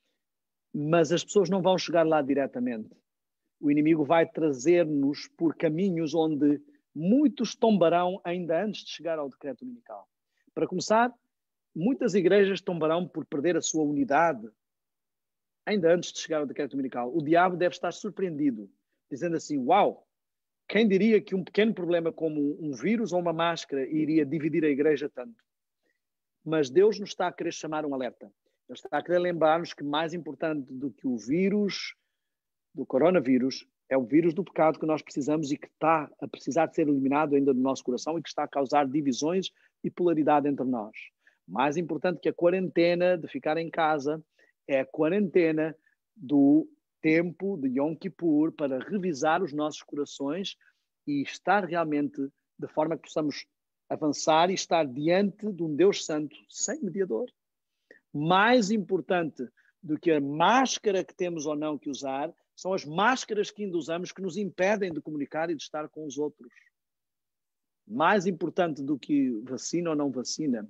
mas as pessoas não vão chegar lá diretamente. O inimigo vai trazer-nos por caminhos onde muitos tombarão ainda antes de chegar ao decreto dominical. Para começar, muitas igrejas tombarão por perder a sua unidade ainda antes de chegar ao decreto dominical. O diabo deve estar surpreendido, dizendo assim, uau, quem diria que um pequeno problema como um vírus ou uma máscara iria dividir a igreja tanto? Mas Deus nos está a querer chamar um alerta. Ele está a querer lembrar-nos que mais importante do que o vírus, do coronavírus, é o vírus do pecado que nós precisamos e que está a precisar de ser eliminado ainda do nosso coração e que está a causar divisões e polaridade entre nós. Mais importante que a quarentena de ficar em casa é a quarentena do tempo de Yom Kippur para revisar os nossos corações e estar realmente de forma que possamos avançar e estar diante de um Deus Santo sem mediador. Mais importante do que a máscara que temos ou não que usar são as máscaras que ainda usamos que nos impedem de comunicar e de estar com os outros. Mais importante do que vacina ou não vacina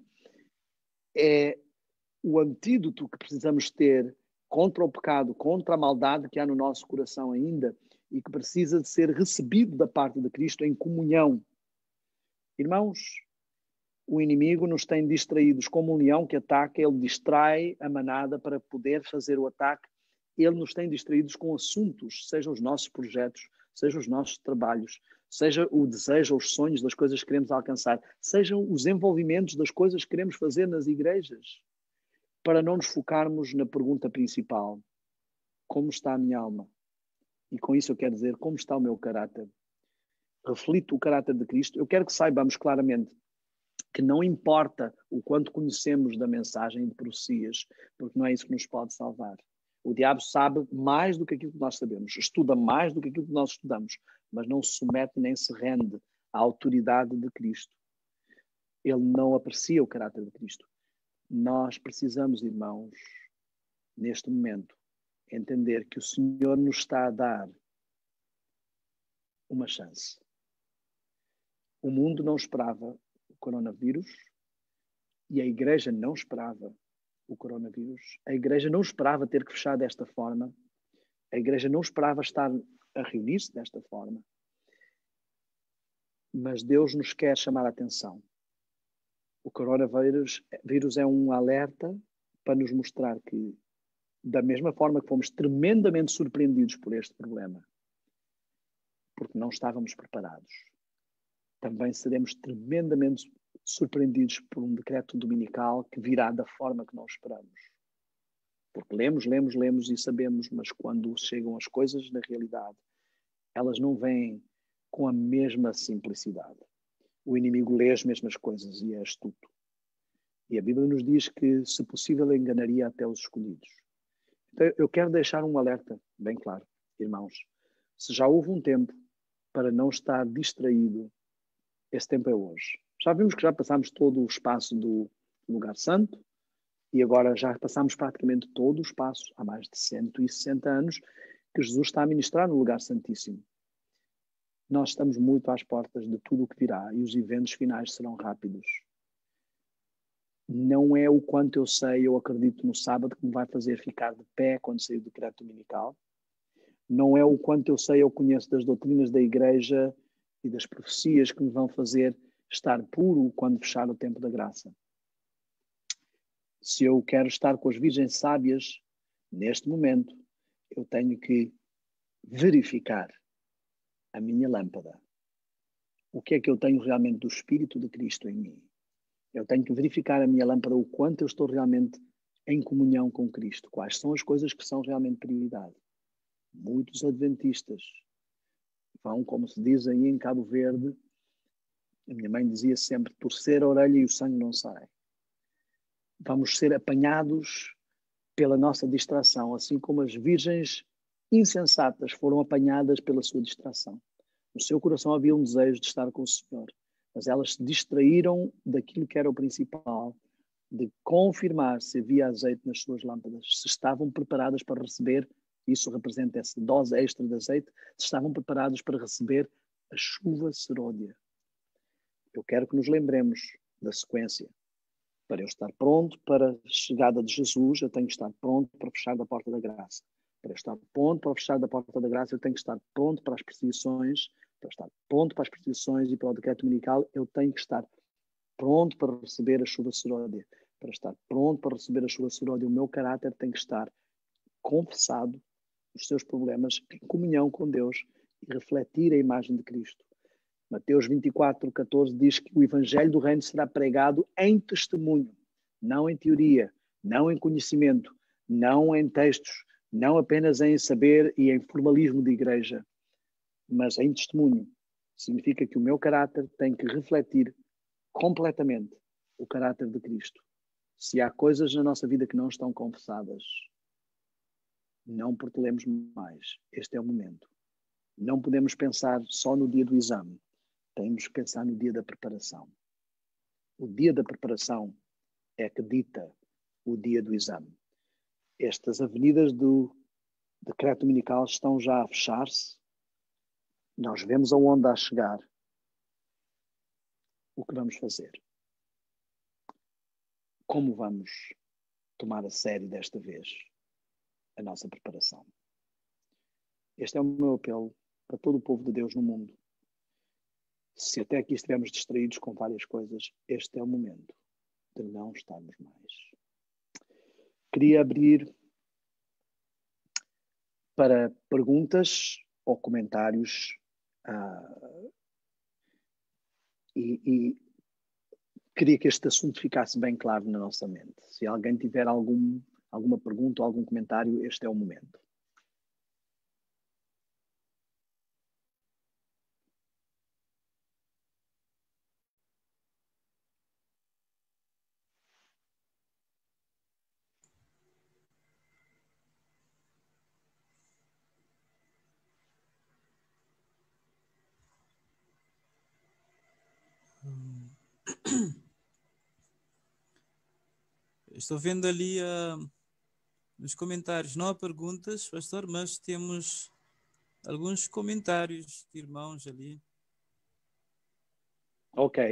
é o antídoto que precisamos ter contra o pecado, contra a maldade que há no nosso coração ainda e que precisa de ser recebido da parte de Cristo em comunhão. Irmãos, o inimigo nos tem distraídos como um leão que ataca, ele distrai a manada para poder fazer o ataque. Ele nos tem distraídos com assuntos, sejam os nossos projetos, sejam os nossos trabalhos, seja o desejo, os sonhos das coisas que queremos alcançar, sejam os envolvimentos das coisas que queremos fazer nas igrejas, para não nos focarmos na pergunta principal: como está a minha alma? E com isso eu quero dizer, como está o meu caráter? Reflito o caráter de Cristo? Eu quero que saibamos claramente que não importa o quanto conhecemos da mensagem de profecias, porque não é isso que nos pode salvar. O diabo sabe mais do que aquilo que nós sabemos, estuda mais do que aquilo que nós estudamos, mas não se submete nem se rende à autoridade de Cristo. Ele não aprecia o caráter de Cristo. Nós precisamos, irmãos, neste momento, entender que o Senhor nos está a dar uma chance. O mundo não esperava o coronavírus e a igreja não esperava o coronavírus. A igreja não esperava ter que fechar desta forma. A igreja não esperava estar a reunir-se desta forma. Mas Deus nos quer chamar a atenção. O coronavírus é um alerta para nos mostrar que da mesma forma que fomos tremendamente surpreendidos por este problema, porque não estávamos preparados, também seremos tremendamente surpreendidos por um decreto dominical que virá da forma que não esperamos. Porque lemos e sabemos, mas quando chegam as coisas na realidade, elas não vêm com a mesma simplicidade. O inimigo lê as mesmas coisas e é astuto. E a Bíblia nos diz que, se possível, enganaria até os escolhidos. Então, eu quero deixar um alerta bem claro, irmãos. Se já houve um tempo para não estar distraído, esse tempo é hoje. Já vimos que já passámos todo o espaço do lugar santo e agora já passámos praticamente todo o espaço, há mais de 160 anos, que Jesus está a ministrar no lugar santíssimo. Nós estamos muito às portas de tudo o que virá e os eventos finais serão rápidos. Não é o quanto eu sei, eu acredito no sábado, que me vai fazer ficar de pé quando sair do decreto dominical. Não é o quanto eu sei, eu conheço das doutrinas da igreja e das profecias que me vão fazer estar puro quando fechar o tempo da graça. Se eu quero estar com as virgens sábias, neste momento, eu tenho que verificar a minha lâmpada. O que é que eu tenho realmente do Espírito de Cristo em mim? Eu tenho que verificar a minha lâmpada, o quanto eu estou realmente em comunhão com Cristo. Quais são as coisas que são realmente prioridade. Muitos adventistas vão, como se diz aí em Cabo Verde, a minha mãe dizia sempre, torcer a orelha e o sangue não sai. Vamos ser apanhados pela nossa distração, assim como as virgens insensatas foram apanhadas pela sua distração. No seu coração havia um desejo de estar com o Senhor, mas elas se distraíram daquilo que era o principal, de confirmar se havia azeite nas suas lâmpadas, se estavam preparadas para receber, isso representa essa dose extra de azeite, se estavam preparados para receber a chuva seródia. Eu quero que nos lembremos da sequência. Para eu estar pronto para a chegada de Jesus, eu tenho que estar pronto para fechar da porta da graça. Para eu estar pronto para fechar da porta da graça, eu tenho que estar pronto para as perseguições. Para estar pronto para as perseguições e para o decreto dominical, eu tenho que estar pronto para receber a chuva seródia. Para estar pronto para receber a chuva seródia, o meu caráter tem que estar confessado, os seus problemas, em comunhão com Deus e refletir a imagem de Cristo. Mateus 24:14 diz que o Evangelho do Reino será pregado em testemunho, não em teoria, não em conhecimento, não em textos, não apenas em saber e em formalismo de igreja, mas em testemunho. Significa que o meu caráter tem que refletir completamente o caráter de Cristo. Se há coisas na nossa vida que não estão confessadas, não protelemos mais. Este é o momento. Não podemos pensar só no dia do exame. Temos que pensar no dia da preparação. O dia da preparação é que dita o dia do exame. Estas avenidas do decreto dominical estão já a fechar-se. Nós vemos aonde há chegar. O que vamos fazer? Como vamos tomar a sério desta vez a nossa preparação? Este é o meu apelo para todo o povo de Deus no mundo. Se até aqui estivermos distraídos com várias coisas, este é o momento de não estarmos mais. Queria abrir para perguntas ou comentários e queria que este assunto ficasse bem claro na nossa mente. Se alguém tiver alguma pergunta ou algum comentário, este é o momento. Estou vendo ali nos comentários, não há perguntas, pastor, mas temos alguns comentários de irmãos ali. Ok.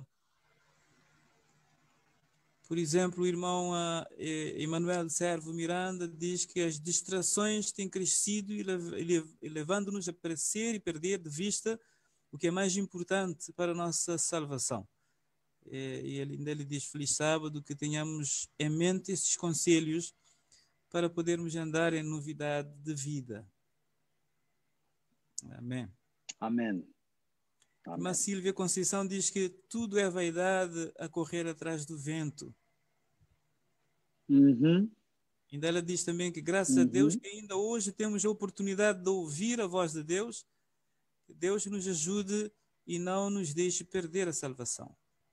Por exemplo, o irmão Emanuel Servo Miranda diz que as distrações têm crescido e levando-nos a parecer e perder de vista o que é mais importante para a nossa salvação. E ele diz, feliz sábado, que tenhamos em mente esses conselhos para podermos andar em novidade de vida. Amém. Amém. Irmã Silvia Conceição diz que tudo é vaidade a correr atrás do vento. Uhum. Ainda ela diz também que graças a Deus que ainda hoje temos a oportunidade de ouvir a voz de Deus, que Deus nos ajude e não nos deixe perder a salvação.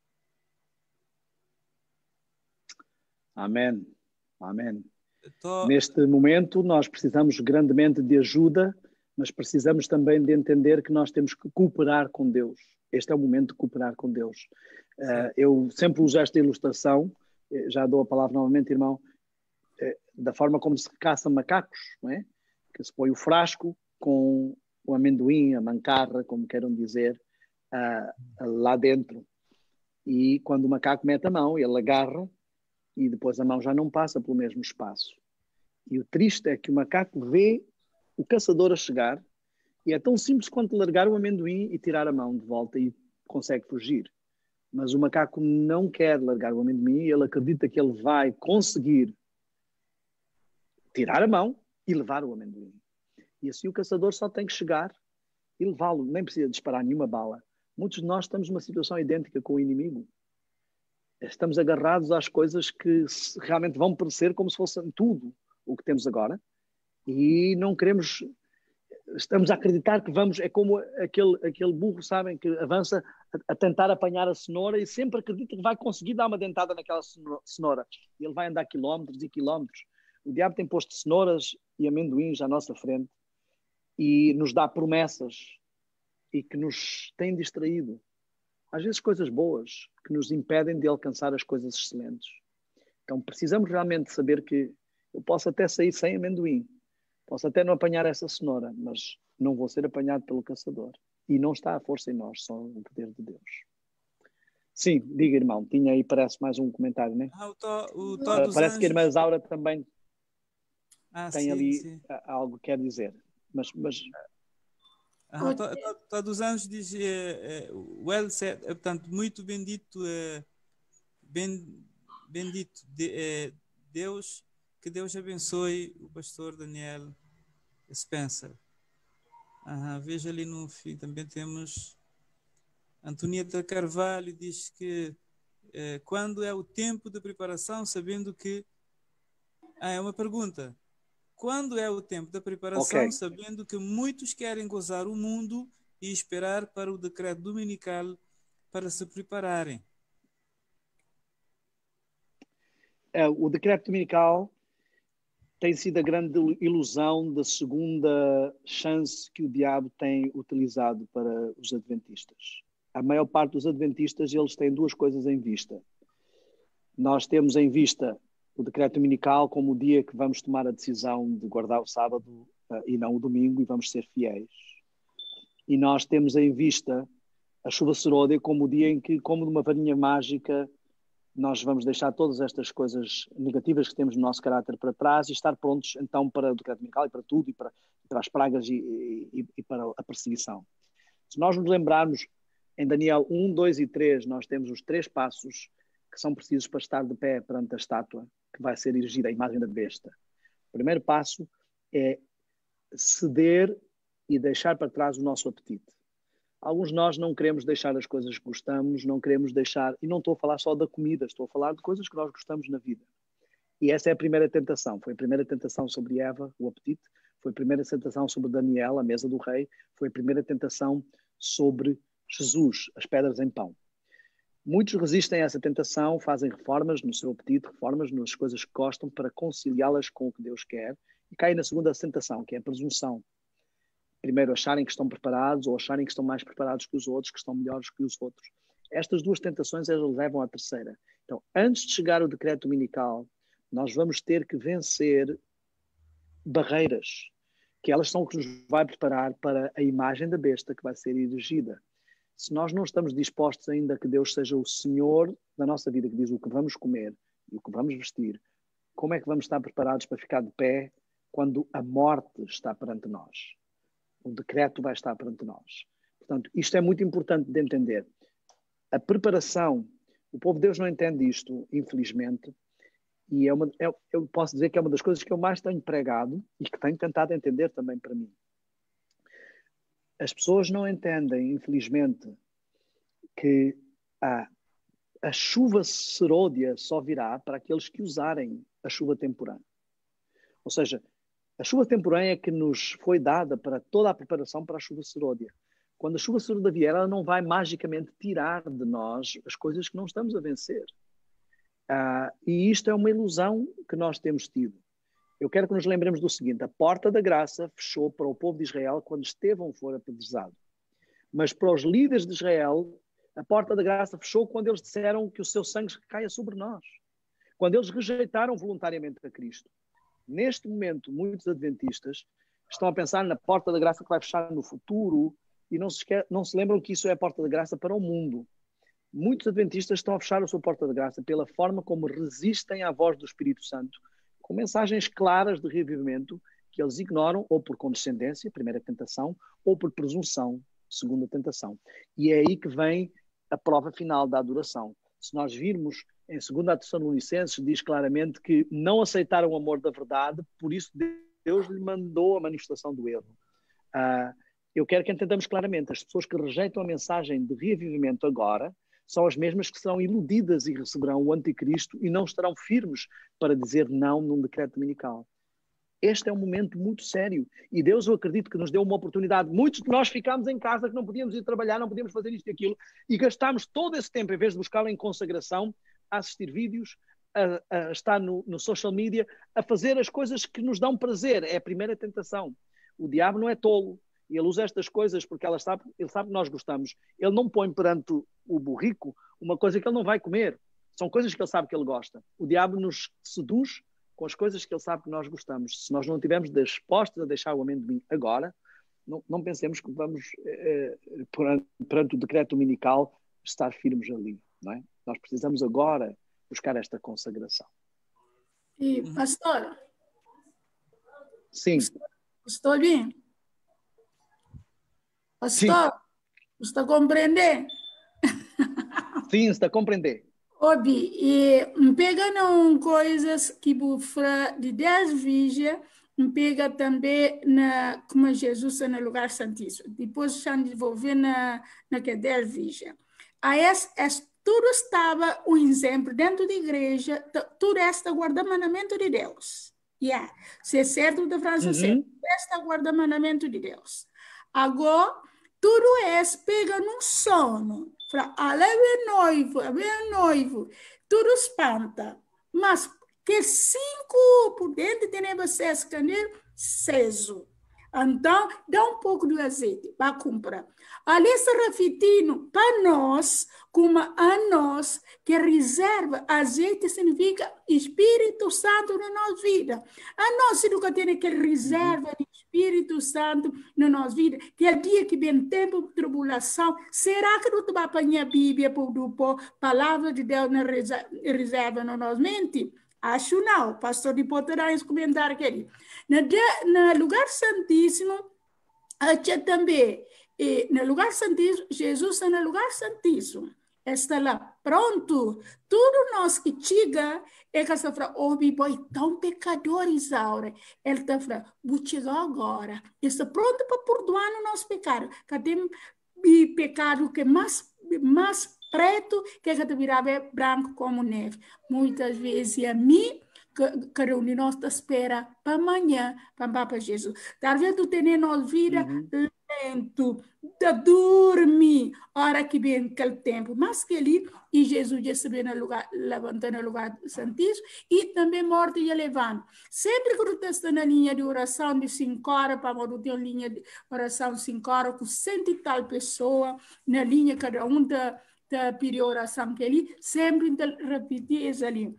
Amém. Amém. Neste momento nós precisamos grandemente de ajuda, mas precisamos também de entender que nós temos que cooperar com Deus. Este é o momento de cooperar com Deus. Eu sempre uso esta ilustração, já dou a palavra novamente, irmão, da forma como se caça macacos, não é? Que se põe o frasco com o amendoim, a mancarra, como queiram dizer, lá dentro. E quando o macaco mete a mão, ele agarra e depois a mão já não passa pelo mesmo espaço. E o triste é que o macaco vê o caçador a chegar e é tão simples quanto largar o amendoim e tirar a mão de volta e consegue fugir. Mas o macaco não quer largar o amendoim e ele acredita que ele vai conseguir tirar a mão e levar o amendoim. E assim o caçador só tem que chegar e levá-lo, nem precisa disparar nenhuma bala. Muitos de nós estamos numa situação idêntica com o inimigo. Estamos agarrados às coisas que realmente vão parecer como se fossem tudo o que temos agora e não queremos, estamos a acreditar que vamos, é como aquele burro, sabem, que avança a tentar apanhar a cenoura e sempre acredita que vai conseguir dar uma dentada naquela cenoura. E ele vai andar quilómetros e quilómetros. O diabo tem posto cenouras e amendoins à nossa frente e nos dá promessas e que nos tem distraído. Às vezes coisas boas que nos impedem de alcançar as coisas excelentes. Então precisamos realmente saber que eu posso até sair sem amendoim, posso até não apanhar essa cenoura, mas não vou ser apanhado pelo caçador. E não está a força em nós, só o poder de Deus. Sim, diga, irmão, tinha aí, parece mais um comentário, né? Parece que a irmã Zaura também tem ali algo que quer dizer. Mas Todos os anos diz well said, portanto, muito bendito, bendito Deus, que Deus abençoe o pastor Daniel Spencer. Veja ali no fim, também temos Antonieta Carvalho, diz que quando é o tempo de preparação, sabendo que... é uma pergunta. Quando é o tempo da preparação, sabendo que muitos querem gozar o mundo e esperar para o decreto dominical para se prepararem? O decreto dominical tem sido a grande ilusão da segunda chance que o diabo tem utilizado para os adventistas. A maior parte dos adventistas, eles têm duas coisas em vista. Nós temos em vista o decreto dominical como o dia que vamos tomar a decisão de guardar o sábado e não o domingo e vamos ser fiéis. E nós temos em vista a chuva seródia como o dia em que, como numa varinha mágica, nós vamos deixar todas estas coisas negativas que temos no nosso caráter para trás e estar prontos então para o decreto dominical e para tudo, e para as pragas e para a perseguição. Se nós nos lembrarmos, em Daniel 1, 2 e 3, nós temos os 3 passos que são precisos para estar de pé perante a estátua que vai ser erigida, a imagem da besta. O primeiro passo é ceder e deixar para trás o nosso apetite. Alguns de nós não queremos deixar as coisas que gostamos, não queremos deixar, e não estou a falar só da comida, estou a falar de coisas que nós gostamos na vida. E essa é a primeira tentação. Foi a primeira tentação sobre Eva, o apetite. Foi a primeira tentação sobre Daniel, a mesa do rei. Foi a primeira tentação sobre Jesus, as pedras em pão. Muitos resistem a essa tentação, fazem reformas no seu apetite, reformas nas coisas que gostam para conciliá-las com o que Deus quer e caem na segunda tentação, que é a presunção. Primeiro acharem que estão preparados ou acharem que estão mais preparados que os outros, que estão melhores que os outros. Estas duas tentações elas levam à terceira. Então, antes de chegar o decreto dominical, nós vamos ter que vencer barreiras, que elas são o que nos vai preparar para a imagem da besta que vai ser erigida. Se nós não estamos dispostos ainda a que Deus seja o Senhor da nossa vida, que diz o que vamos comer e o que vamos vestir, como é que vamos estar preparados para ficar de pé quando a morte está perante nós? O decreto vai estar perante nós. Portanto, isto é muito importante de entender. A preparação, o povo de Deus não entende isto, infelizmente, E eu posso dizer que é uma das coisas que eu mais tenho pregado e que tenho tentado entender também para mim. As pessoas não entendem, infelizmente, que a chuva serôdia só virá para aqueles que usarem a chuva temporã. Ou seja, a chuva temporã é que nos foi dada para toda a preparação para a chuva serôdia. Quando a chuva serôdia vier, ela não vai magicamente tirar de nós as coisas que não estamos a vencer. E isto é uma ilusão que nós temos tido. Eu quero que nos lembremos do seguinte: a porta da graça fechou para o povo de Israel quando Estevão foi apedrejado. Mas para os líderes de Israel, a porta da graça fechou quando eles disseram que o seu sangue caia sobre nós. Quando eles rejeitaram voluntariamente a Cristo. Neste momento, muitos adventistas estão a pensar na porta da graça que vai fechar no futuro e não se lembram que isso é a porta da graça para o mundo. Muitos adventistas estão a fechar a sua porta da graça pela forma como resistem à voz do Espírito Santo, com mensagens claras de revivimento que eles ignoram, ou por condescendência, primeira tentação, ou por presunção, segunda tentação. E é aí que vem a prova final da adoração. Se nós virmos em 2 Tessalonicenses, diz claramente que não aceitaram o amor da verdade, por isso Deus lhe mandou a manifestação do erro. Eu quero que entendamos claramente, as pessoas que rejeitam a mensagem de reavivamento agora são as mesmas que serão iludidas e receberão o anticristo e não estarão firmes para dizer não num decreto dominical. Este é um momento muito sério e Deus, eu acredito que nos deu uma oportunidade. Muitos de nós ficámos em casa, que não podíamos ir trabalhar, não podíamos fazer isto e aquilo, e gastámos todo esse tempo, em vez de buscá-lo em consagração, a assistir vídeos, a estar no social media, a fazer as coisas que nos dão prazer. É a primeira tentação. O diabo não é tolo. Ele usa estas coisas porque ele sabe que nós gostamos. Ele não põe perante o burrico uma coisa que ele não vai comer. São coisas que ele sabe que ele gosta. O diabo nos seduz com as coisas que ele sabe que nós gostamos. Se nós não estivermos dispostos a deixar o amendoim agora, não pensemos que vamos, perante o decreto dominical, estar firmes ali. Não é? Nós precisamos agora buscar esta consagração. E, pastor? Sim. Estou bem? Pastor, sim. Está compreendendo? Sim, está a compreender. Obi, e pegando coisas que bufra de 10 vigia, pega também como Jesus no lugar santíssimo. Depois já desenvolver na que 10 vigia. Aí tudo estava um exemplo dentro da igreja, tudo este guarda-mandamento de Deus. Ser certo da França, este guarda-mandamento de Deus. Agora, tudo isso pega num sono. É noivo, tudo espanta. Mas que 5 por dentro tem vocês candeiro aceso. Então, dá um pouco de azeite para comprar. Ali está refletindo para nós, como a nós, que reserva azeite significa Espírito Santo na nossa vida. A nós nunca tem aquela reserva de Espírito Santo na nossa vida, que é dia que vem tempo de tribulação, será que não vai apanhar a Bíblia por palavra de Deus na reserva na nossa mente? Acho não, o pastor de poderá comentar aquele. No lugar santíssimo, também, no lugar santíssimo, Jesus está no lugar santíssimo. Está lá pronto. Tudo nós que chega, é que está falando, boy, tão pecadores agora. Ele está falando, vou chegar agora. Está pronto para perdoar o nosso pecado. Cadê o pecado que mais preto que virava branco como neve. Muitas vezes a mim, cada um de nós espera para amanhã, para Jesus. Talvez tu tenha nossa vida lento, dormir, hora que vem aquele tempo, mas que ali, e Jesus já se vê no lugar, levantando no lugar santíssimo, e também morto e levando. Sempre que tu está na linha de oração de 5 horas, para tu ter uma linha de oração de 5 horas, com 100 e tal pessoas, na linha, cada um da pedir oração que ali, sempre repetir isso ali.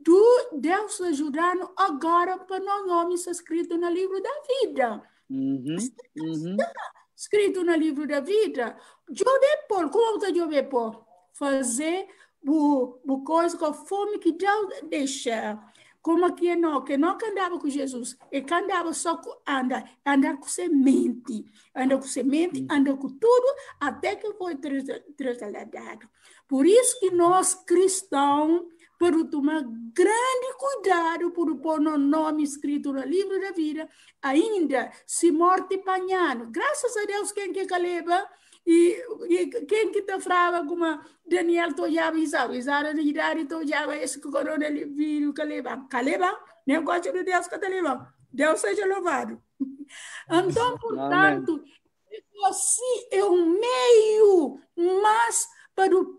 Deus ajudando agora para nós homens escrito no livro da vida. Escrito no livro da vida. Como você jovem por fazer o coisa com a fome que Deus deixa. Como que não andava com Jesus, e andava só com andar com semente, anda com tudo, até que foi trasladado. Por isso que nós cristãos para tomar grande cuidado por pôr o nome escrito no livro da vida, ainda se morte panhano. Graças a Deus, quem que caleba, e quem que está frava como Daniel Tojaba Isara de idade Tojaba, esse coronavírus caleba, negócio de Deus que caleba. Deus seja louvado. Então, portanto, assim é um meio, mas para o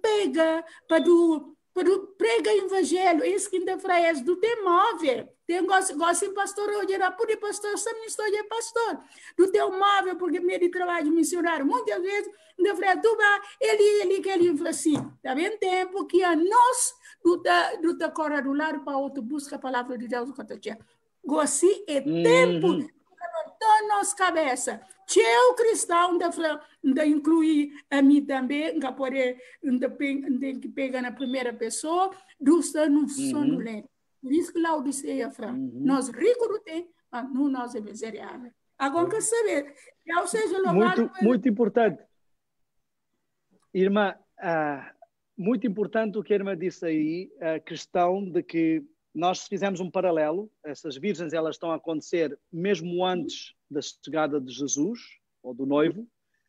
prega evangelho, isso que ainda frase do teu móvel. Tem gosto de pastor, hoje era por pastor, só não estou de pastor. Do teu móvel, porque meio de trabalho missionário, muitas vezes, ainda frase, tu vai, ele fala assim, está bem tempo que a nós, do teu cora do lado para outro, busca a palavra de Deus, gosto é tempo, na nossa cabeça. Eu, cristão, de incluir a mim também, que poder que pegar na primeira pessoa, do no sono lento. Por isso que Laodiceia fala, nós ricos não tem, mas não nós é miserável. Agora, quer saber, eu seja louvado... Muito importante. Irmã, muito importante o que a irmã disse aí, a questão de que nós fizemos um paralelo, essas virgens elas estão a acontecer mesmo antes da chegada de Jesus, ou do noivo,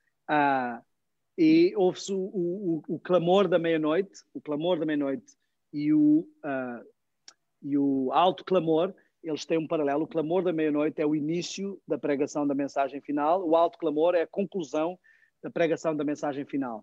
e houve-se o clamor da meia-noite, e o alto clamor, eles têm um paralelo. O clamor da meia-noite é o início da pregação da mensagem final, o alto clamor é a conclusão da pregação da mensagem final.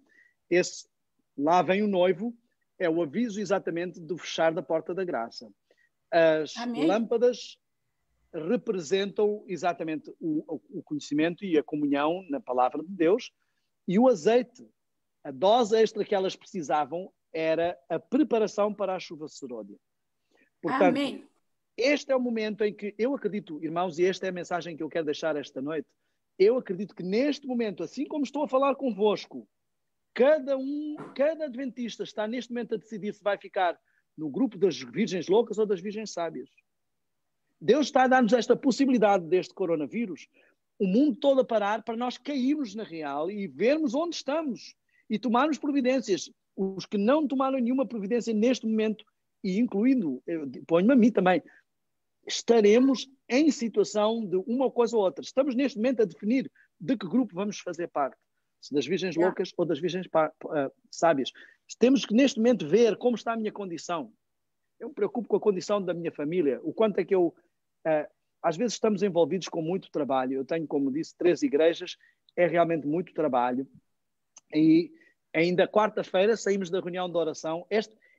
Lá vem o noivo, é o aviso exatamente do fechar da porta da graça. As lâmpadas representam exatamente o conhecimento e a comunhão na palavra de Deus, e o azeite, a dose extra que elas precisavam, era a preparação para a chuva seródia. Portanto, este é o momento em que eu acredito, irmãos, e esta é a mensagem que eu quero deixar esta noite, eu acredito que neste momento, assim como estou a falar convosco, cada adventista está neste momento a decidir se vai ficar no grupo das virgens loucas ou das virgens sábias. Deus está a dar-nos esta possibilidade deste coronavírus, o mundo todo a parar para nós cairmos na real e vermos onde estamos e tomarmos providências. Os que não tomaram nenhuma providência neste momento, e incluindo, ponho-me a mim também, estaremos em situação de uma coisa ou outra. Estamos neste momento a definir de que grupo vamos fazer parte. Se das virgens loucas ou das virgens sábias. Temos que neste momento ver como está a minha condição. Eu me preocupo com a condição da minha família, o quanto é que eu... às vezes estamos envolvidos com muito trabalho. Eu tenho, como disse, 3 igrejas, é realmente muito trabalho. E ainda quarta-feira saímos da reunião de oração.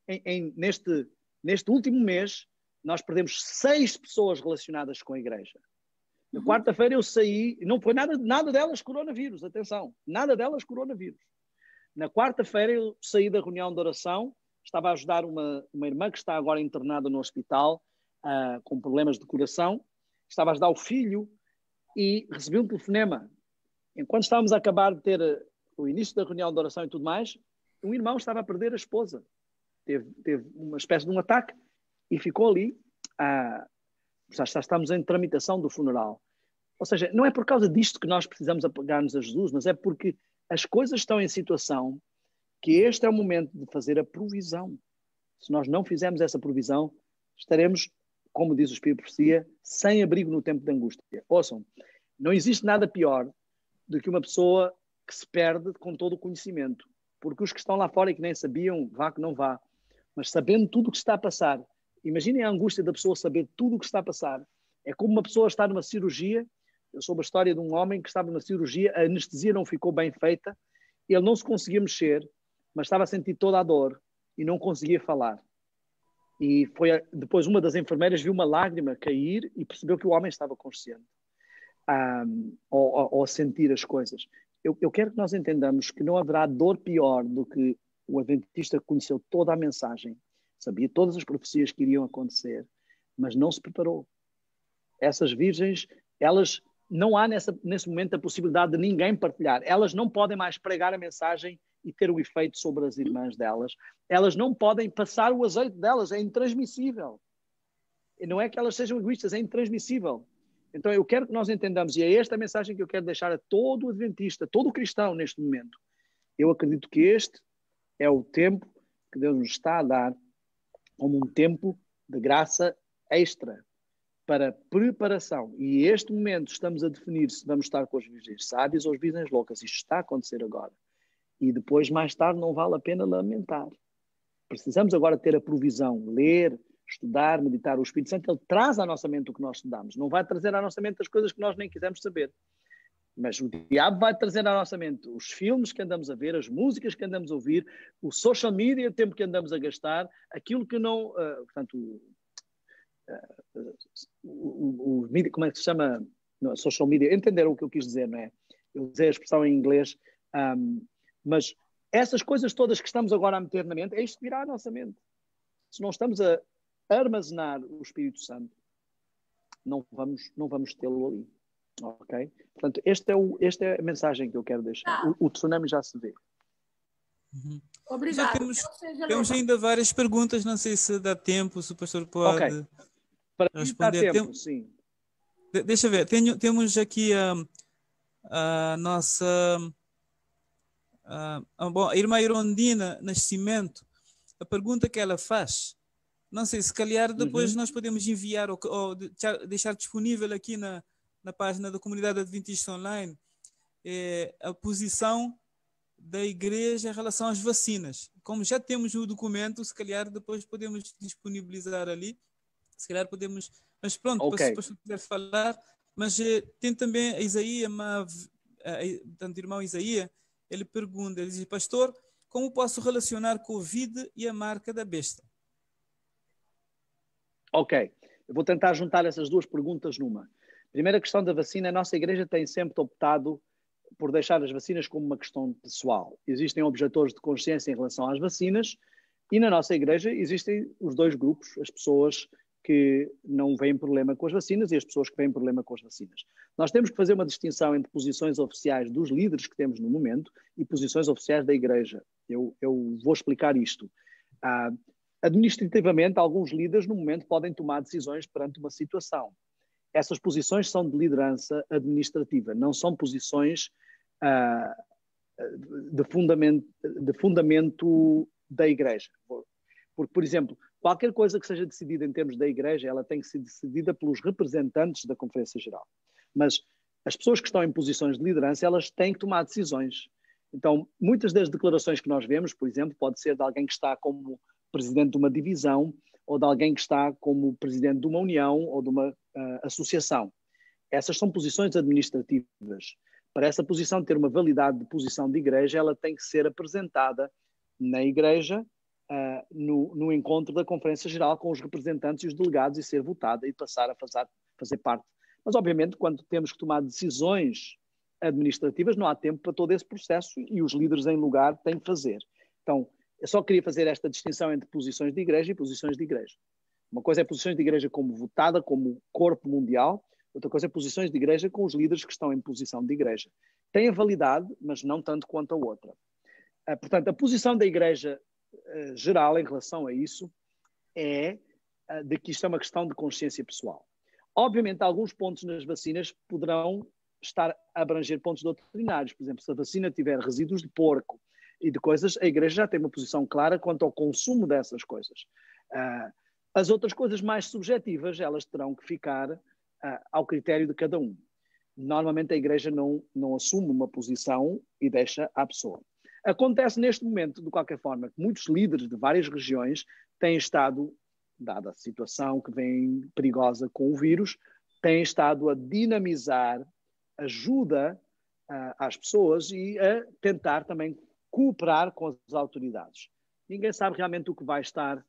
Neste último mês, nós perdemos 6 pessoas relacionadas com a igreja. Na quarta-feira eu saí, não foi nada delas coronavírus, atenção, nada delas coronavírus. Na quarta-feira eu saí da reunião de oração, estava a ajudar uma irmã que está agora internada no hospital, com problemas de coração, estava a ajudar o filho e recebi um telefonema. Enquanto estávamos a acabar de ter o início da reunião de oração e tudo mais, um irmão estava a perder a esposa. Teve uma espécie de um ataque e ficou ali. Já estamos em tramitação do funeral. Ou seja, não é por causa disto que nós precisamos apegar-nos a Jesus, mas é porque as coisas estão em situação que este é o momento de fazer a provisão. Se nós não fizermos essa provisão, estaremos, como diz o Espírito de Profecia, sem abrigo no tempo de angústia. Ouçam, não existe nada pior do que uma pessoa que se perde com todo o conhecimento. Porque os que estão lá fora e que nem sabiam, vá que não vá. Mas sabendo tudo o que está a passar, imaginem a angústia da pessoa saber tudo o que está a passar. É como uma pessoa estar numa cirurgia. Eu soube a história de um homem que estava numa cirurgia, a anestesia não ficou bem feita, ele não se conseguia mexer, mas estava a sentir toda a dor e não conseguia falar. E depois uma das enfermeiras viu uma lágrima cair e percebeu que o homem estava consciente ao sentir as coisas. Eu quero que nós entendamos que não haverá dor pior do que o adventista que conheceu toda a mensagem, sabia todas as profecias que iriam acontecer, mas não se preparou. Essas virgens, elas não há nesse momento a possibilidade de ninguém partilhar. Elas não podem mais pregar a mensagem e ter o efeito sobre as irmãs delas. Elas não podem passar o azeite delas, é intransmissível. E não é que elas sejam egoístas, é intransmissível. Então eu quero que nós entendamos, e é esta a mensagem que eu quero deixar a todo adventista, todo cristão neste momento. Eu acredito que este é o tempo que Deus nos está a dar como um tempo de graça extra para preparação. E este momento estamos a definir se vamos estar com as virgens sábias ou as virgens loucas. Isto está a acontecer agora. E depois, mais tarde, não vale a pena lamentar. Precisamos agora ter a provisão, ler, estudar, meditar. O Espírito Santo, ele traz à nossa mente o que nós estudamos. Não vai trazer à nossa mente as coisas que nós nem quisermos saber. Mas o diabo vai trazer à nossa mente os filmes que andamos a ver, as músicas que andamos a ouvir, o social media, o tempo que andamos a gastar, aquilo que não... portanto, como é que se chama? Não, social media. Entenderam o que eu quis dizer, não é? Eu usei a expressão em inglês, mas essas coisas todas que estamos agora a meter na mente, é isto que virá à nossa mente. Se não estamos a armazenar o Espírito Santo, não vamos tê-lo ali. Ok? Portanto, esta é a mensagem que eu quero deixar. O tsunami já se vê. Uhum. Obrigado. Temos ainda várias perguntas, não sei se dá tempo, se o pastor pode responder. Dá tempo, sim. Deixa eu ver, temos aqui a nossa... a irmã Irondina Nascimento, a pergunta que ela faz, não sei, se calhar depois nós podemos enviar ou deixar disponível aqui na página da Comunidade Adventista Online, a posição da Igreja em relação às vacinas. Como já temos o documento, se calhar depois podemos disponibilizar ali, se calhar podemos... Mas pronto, se o pastor quiser falar, mas tem também a Isaías, tanto irmão Isaías, ele pergunta, ele diz: pastor, como posso relacionar Covid e a marca da besta? Ok, eu vou tentar juntar essas duas perguntas numa. Primeira questão da vacina, a nossa igreja tem sempre optado por deixar as vacinas como uma questão pessoal. Existem objetores de consciência em relação às vacinas e na nossa igreja existem os dois grupos, as pessoas que não veem problema com as vacinas e as pessoas que veem problema com as vacinas. Nós temos que fazer uma distinção entre posições oficiais dos líderes que temos no momento e posições oficiais da igreja. Eu vou explicar isto. Administrativamente, alguns líderes no momento podem tomar decisões perante uma situação. Essas posições são de liderança administrativa, não são posições de fundamento da igreja. Porque, por exemplo, qualquer coisa que seja decidida em termos da igreja, ela tem que ser decidida pelos representantes da Conferência Geral. Mas as pessoas que estão em posições de liderança, elas têm que tomar decisões. Então, muitas das declarações que nós vemos, por exemplo, pode ser de alguém que está como presidente de uma divisão, ou de alguém que está como presidente de uma união ou de uma associação. Essas são posições administrativas. Para essa posição ter uma validade de posição de igreja, ela tem que ser apresentada na igreja, no encontro da Conferência Geral com os representantes e os delegados e ser votada e passar a fazer parte. Mas, obviamente, quando temos que tomar decisões administrativas, não há tempo para todo esse processo e os líderes em lugar têm que fazer. Então, eu só queria fazer esta distinção entre posições de igreja e posições de igreja. Uma coisa é posições de igreja como votada, como corpo mundial. Outra coisa é posições de igreja com os líderes que estão em posição de igreja. Tem a validade, mas não tanto quanto a outra. Portanto, a posição da igreja geral em relação a isso é de que isto é uma questão de consciência pessoal. Obviamente, alguns pontos nas vacinas poderão estar a abranger pontos doutrinários. Por exemplo, se a vacina tiver resíduos de porco e de coisas, a igreja já tem uma posição clara quanto ao consumo dessas coisas. As outras coisas mais subjetivas, elas terão que ficar ao critério de cada um. Normalmente a igreja não assume uma posição e deixa à pessoa. Acontece neste momento, de qualquer forma, que muitos líderes de várias regiões têm estado, dada a situação que vem perigosa com o vírus, têm estado a dinamizar ajuda às pessoas e a tentar também cooperar com as autoridades. Ninguém sabe realmente o que vai estar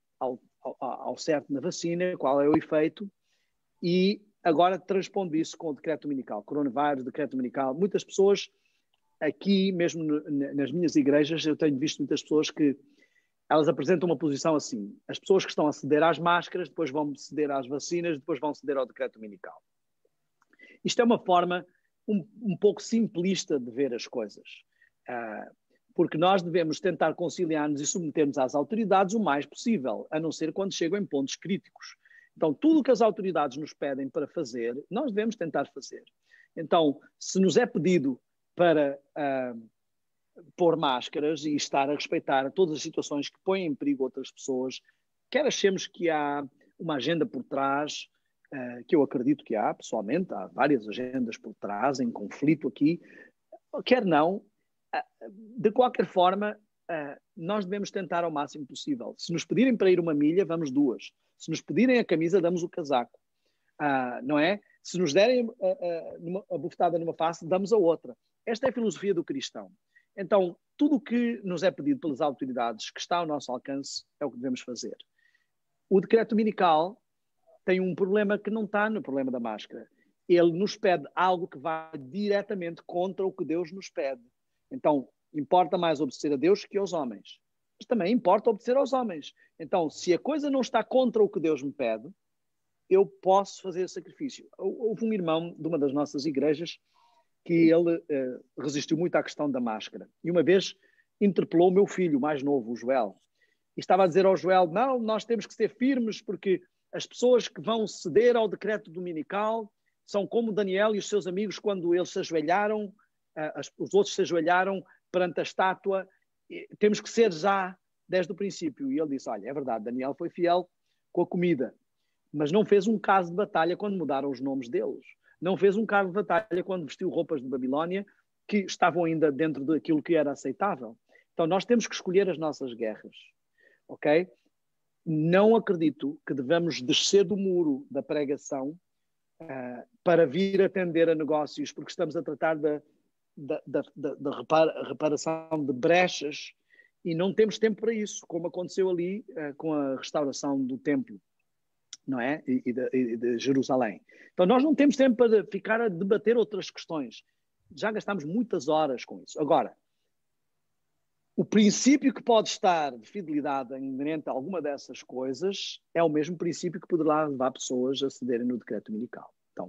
ao certo na vacina, qual é o efeito, e agora transpondo isso com o decreto dominical, coronavírus, decreto dominical. Muitas pessoas aqui, mesmo nas minhas igrejas, eu tenho visto muitas pessoas que elas apresentam uma posição assim: as pessoas que estão a ceder às máscaras, depois vão ceder às vacinas, depois vão ceder ao decreto dominical. Isto é uma forma um pouco simplista de ver as coisas, porque nós devemos tentar conciliar-nos e submeter-nos às autoridades o mais possível, a não ser quando chegam em pontos críticos. Então, tudo o que as autoridades nos pedem para fazer, nós devemos tentar fazer. Então, se nos é pedido para pôr máscaras e estar a respeitar todas as situações que põem em perigo outras pessoas, quer achemos que há uma agenda por trás, que eu acredito que há, pessoalmente, há várias agendas por trás, em conflito aqui, quer não, de qualquer forma, nós devemos tentar ao máximo possível. Se nos pedirem para ir 1 milha, vamos 2. Se nos pedirem a camisa, damos o casaco. Não é? Se nos derem a bufetada numa face, damos a outra. Esta é a filosofia do cristão. Então, tudo o que nos é pedido pelas autoridades que está ao nosso alcance é o que devemos fazer. O decreto dominical tem um problema que não está no problema da máscara. Ele nos pede algo que vai diretamente contra o que Deus nos pede. Então, importa mais obedecer a Deus que aos homens. Mas também importa obedecer aos homens. Então, se a coisa não está contra o que Deus me pede, eu posso fazer sacrifício. Houve um irmão de uma das nossas igrejas que ele resistiu muito à questão da máscara. E uma vez interpelou o meu filho mais novo, o Joel. E estava a dizer ao Joel, não, nós temos que ser firmes porque as pessoas que vão ceder ao decreto dominical são como Daniel e os seus amigos quando eles se ajoelharam, os outros se ajoelharam perante a estátua. Temos que ser já desde o princípio. E ele disse, olha, é verdade, Daniel foi fiel com a comida, mas não fez um caso de batalha quando mudaram os nomes deles. Não fez um caso de batalha quando vestiu roupas de Babilónia que estavam ainda dentro daquilo que era aceitável. Então nós temos que escolher as nossas guerras, ok? Não acredito que devemos descer do muro da pregação para vir atender a negócios, porque estamos a tratar da reparação de brechas e não temos tempo para isso, como aconteceu ali com a restauração do templo, não é? E de Jerusalém. Então nós não temos tempo para ficar a debater outras questões. Já gastamos muitas horas com isso. Agora, o princípio que pode estar de fidelidade inerente a alguma dessas coisas é o mesmo princípio que poderá levar pessoas a cederem no decreto dominical. Então,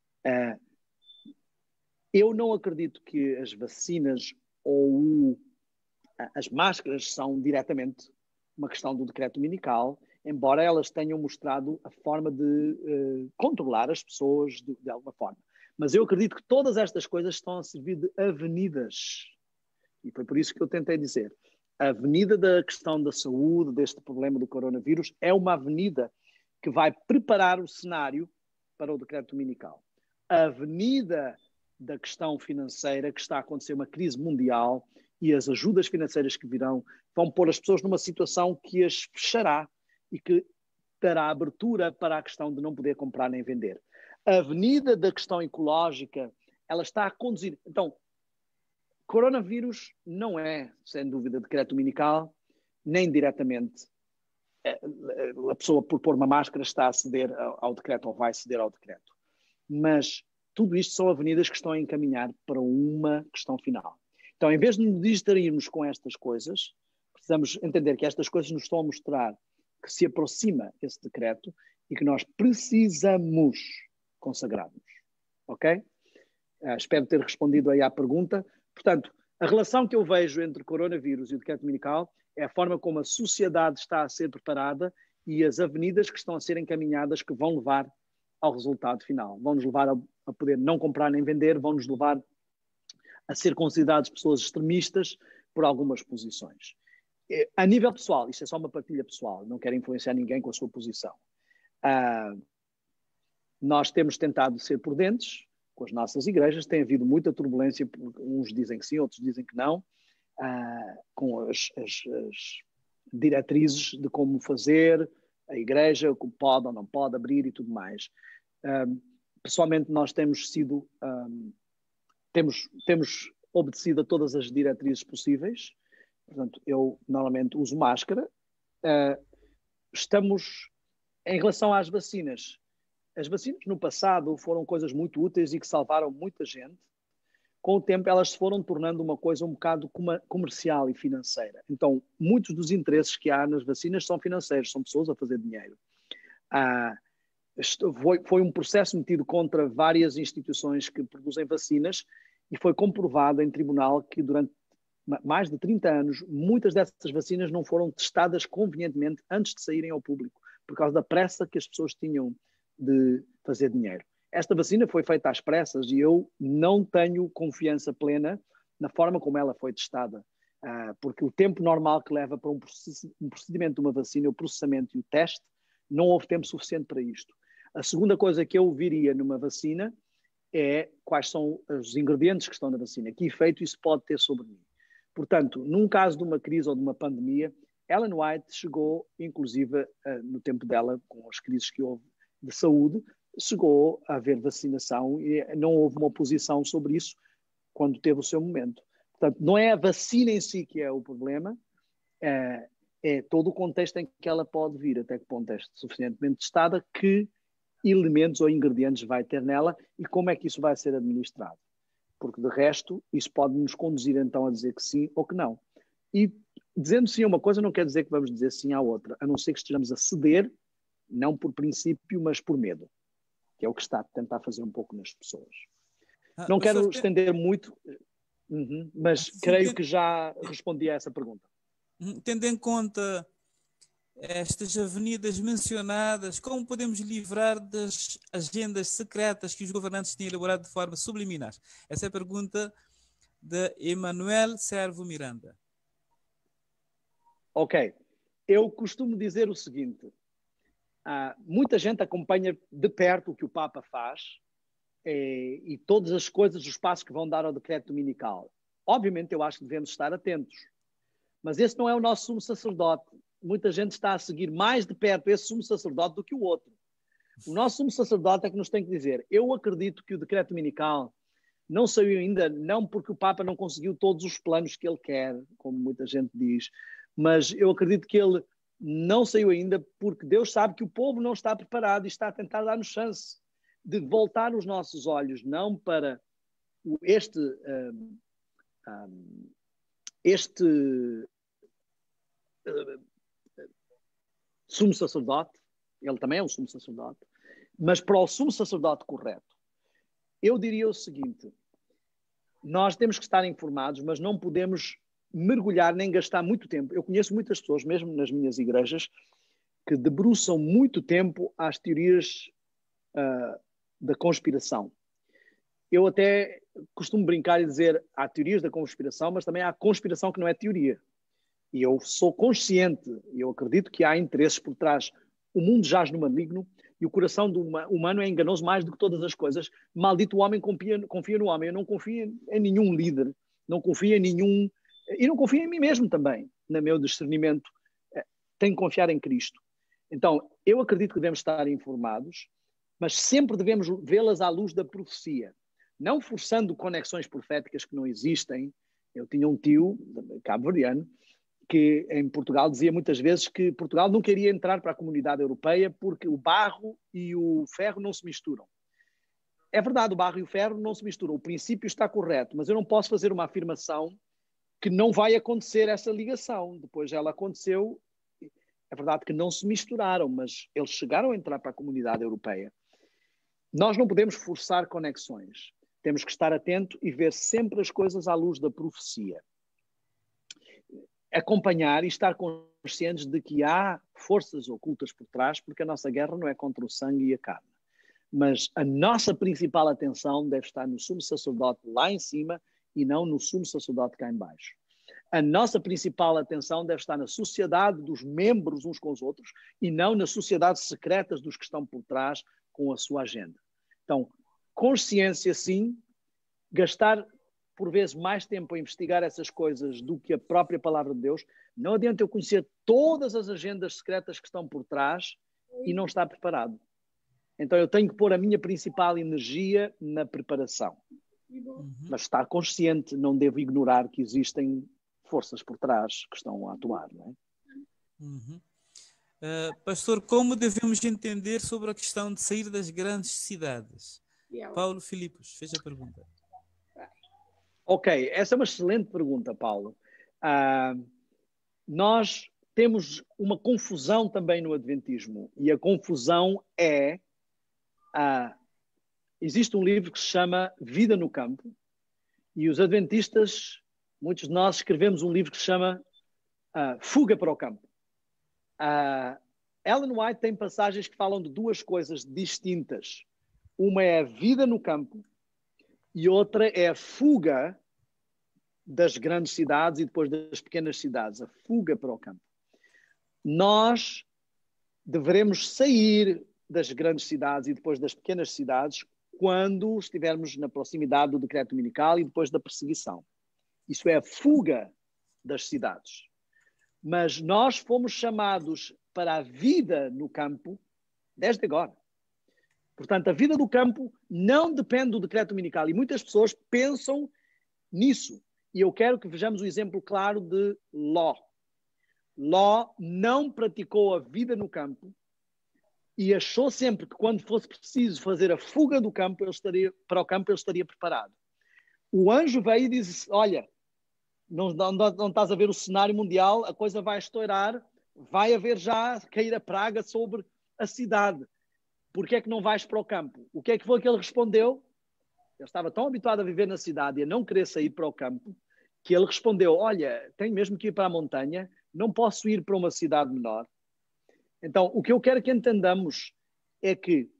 eu não acredito que as vacinas ou as máscaras são diretamente uma questão do decreto dominical, embora elas tenham mostrado a forma de controlar as pessoas de alguma forma. Mas eu acredito que todas estas coisas estão a servir de avenidas. E foi por isso que eu tentei dizer. A avenida da questão da saúde, deste problema do coronavírus, é uma avenida que vai preparar o cenário para o decreto dominical. A avenida da questão financeira, que está a acontecer uma crise mundial, e as ajudas financeiras que virão vão pôr as pessoas numa situação que as fechará e que dará abertura para a questão de não poder comprar nem vender. A avenida da questão ecológica, ela está a conduzir. Então, coronavírus não é, sem dúvida, decreto dominical, nem diretamente a pessoa, por pôr uma máscara, está a ceder ao decreto ou vai ceder ao decreto. Mas tudo isto são avenidas que estão a encaminhar para uma questão final. Então, em vez de nos distrairmos com estas coisas, precisamos entender que estas coisas nos estão a mostrar que se aproxima esse decreto e que nós precisamos consagrar-nos. Ok? Espero ter respondido aí à pergunta. Portanto, a relação que eu vejo entre o coronavírus e o decreto dominical é a forma como a sociedade está a ser preparada e as avenidas que estão a ser encaminhadas que vão levar ao resultado final. Vão nos levar a poder não comprar nem vender, vão nos levar a ser considerados pessoas extremistas por algumas posições. A nível pessoal, isto é só uma partilha pessoal, não quero influenciar ninguém com a sua posição. Nós temos tentado ser prudentes com as nossas igrejas, tem havido muita turbulência, uns dizem que sim, outros dizem que não, com as diretrizes de como fazer a igreja, o que pode ou não pode abrir e tudo mais. Pessoalmente, nós temos sido, temos obedecido a todas as diretrizes possíveis. Portanto, eu normalmente uso máscara. Estamos, em relação às vacinas, as vacinas no passado foram coisas muito úteis e que salvaram muita gente. Com o tempo elas se foram tornando uma coisa um bocado comercial e financeira. Então, muitos dos interesses que há nas vacinas são financeiros, são pessoas a fazer dinheiro. Foi um processo metido contra várias instituições que produzem vacinas e foi comprovado em tribunal que durante mais de 30 anos, muitas dessas vacinas não foram testadas convenientemente antes de saírem ao público, por causa da pressa que as pessoas tinham de fazer dinheiro. Esta vacina foi feita às pressas e eu não tenho confiança plena na forma como ela foi testada. porque o tempo normal que leva para um procedimento de uma vacina, o processamento e o teste, não houve tempo suficiente para isto. A segunda coisa que eu viria numa vacina é quais são os ingredientes que estão na vacina, que efeito isso pode ter sobre mim. Portanto, num caso de uma crise ou de uma pandemia, Ellen White chegou, inclusive no tempo dela, com as crises que houve de saúde, chegou a haver vacinação e não houve uma oposição sobre isso quando teve o seu momento. Portanto, não é a vacina em si que é o problema, é todo o contexto em que ela pode vir, até que ponto é suficientemente testada, que elementos ou ingredientes vai ter nela e como é que isso vai ser administrado. Porque, de resto, isso pode nos conduzir então a dizer que sim ou que não. E dizendo sim a uma coisa não quer dizer que vamos dizer sim à outra, a não ser que estejamos a ceder, não por princípio, mas por medo, que é o que está a tentar fazer um pouco nas pessoas. Não quero estender muito, mas creio que já respondi a essa pergunta. Tendo em conta estas avenidas mencionadas, como podemos livrar das agendas secretas que os governantes têm elaborado de forma subliminar? Essa é a pergunta de Emanuel Servo Miranda. Ok. Eu costumo dizer o seguinte, muita gente acompanha de perto o que o Papa faz e todas as coisas, os passos que vão dar ao decreto dominical. Obviamente eu acho que devemos estar atentos, mas esse não é o nosso sumo sacerdote. Muita gente está a seguir mais de perto esse sumo sacerdote do que o outro. O nosso sumo sacerdote é que nos tem que dizer, eu acredito que o decreto dominical não saiu ainda, não porque o Papa não conseguiu todos os planos que ele quer, como muita gente diz, mas eu acredito que ele não saiu ainda porque Deus sabe que o povo não está preparado e está a tentar dar-nos chance de voltar os nossos olhos, não para este sumo sacerdote, ele também é um sumo sacerdote, mas para o sumo sacerdote correto. Eu diria o seguinte, nós temos que estar informados, mas não podemos mergulhar nem gastar muito tempo. Eu conheço muitas pessoas, mesmo nas minhas igrejas, que debruçam muito tempo às teorias da conspiração. Eu até costumo brincar e dizer, há teorias da conspiração, mas também há conspiração que não é teoria. E eu sou consciente, e eu acredito que há interesses por trás. O mundo jaz no maligno e o coração do humano é enganoso mais do que todas as coisas. Maldito o homem confia no homem. Eu não confio em nenhum líder, não confio em nenhum... E não confio em mim mesmo também, no meu discernimento. Tenho que confiar em Cristo. Então, eu acredito que devemos estar informados, mas sempre devemos vê-las à luz da profecia. Não forçando conexões proféticas que não existem. Eu tinha um tio, cabo-verdiano, que em Portugal dizia muitas vezes que Portugal não queria entrar para a comunidade europeia porque o barro e o ferro não se misturam. É verdade, o barro e o ferro não se misturam. O princípio está correto, mas eu não posso fazer uma afirmação que não vai acontecer essa ligação. Depois ela aconteceu. É verdade que não se misturaram, mas eles chegaram a entrar para a comunidade europeia. Nós não podemos forçar conexões. Temos que estar atento e ver sempre as coisas à luz da profecia. Acompanhar e estar conscientes de que há forças ocultas por trás, porque a nossa guerra não é contra o sangue e a carne. Mas a nossa principal atenção deve estar no sumo sacerdote lá em cima e não no sumo sacerdote cá em baixo. A nossa principal atenção deve estar na sociedade dos membros uns com os outros e não nas sociedades secretas dos que estão por trás com a sua agenda. Então, consciência sim, gastar por vezes mais tempo a investigar essas coisas do que a própria palavra de Deus. Não adianta eu conhecer todas as agendas secretas que estão por trás e não estar preparado. Então eu tenho que pôr a minha principal energia na preparação. Mas estar consciente, não devo ignorar que existem forças por trás que estão a atuar, não é? Pastor, como devemos entender sobre a questão de sair das grandes cidades? Paulo Filipos, fez a pergunta. Ok, essa é uma excelente pergunta, Paulo. Nós temos uma confusão também no Adventismo, e a confusão é... existe um livro que se chama Vida no Campo, e os adventistas, muitos de nós, escrevemos um livro que se chama Fuga para o Campo. Ellen White tem passagens que falam de duas coisas distintas. Uma é a vida no campo e outra é a fuga das grandes cidades e depois das pequenas cidades, a fuga para o campo. Nós deveremos sair das grandes cidades e depois das pequenas cidades quando estivermos na proximidade do decreto dominical e depois da perseguição. Isso é a fuga das cidades. Mas nós fomos chamados para a vida no campo desde agora. Portanto, a vida do campo não depende do decreto dominical. E muitas pessoas pensam nisso. E eu quero que vejamos o exemplo claro de Ló. Ló não praticou a vida no campo e achou sempre que quando fosse preciso fazer a fuga do campo, para o campo, ele estaria preparado. O anjo veio e disse, olha, não estás a ver o cenário mundial, a coisa vai estourar, vai haver já cair a praga sobre a cidade. Por que é que não vais para o campo? O que é que foi que ele respondeu? Ele estava tão habituado a viver na cidade e a não querer sair para o campo, que ele respondeu, olha, tenho mesmo que ir para a montanha, não posso ir para uma cidade menor. Então, o que eu quero que entendamos é que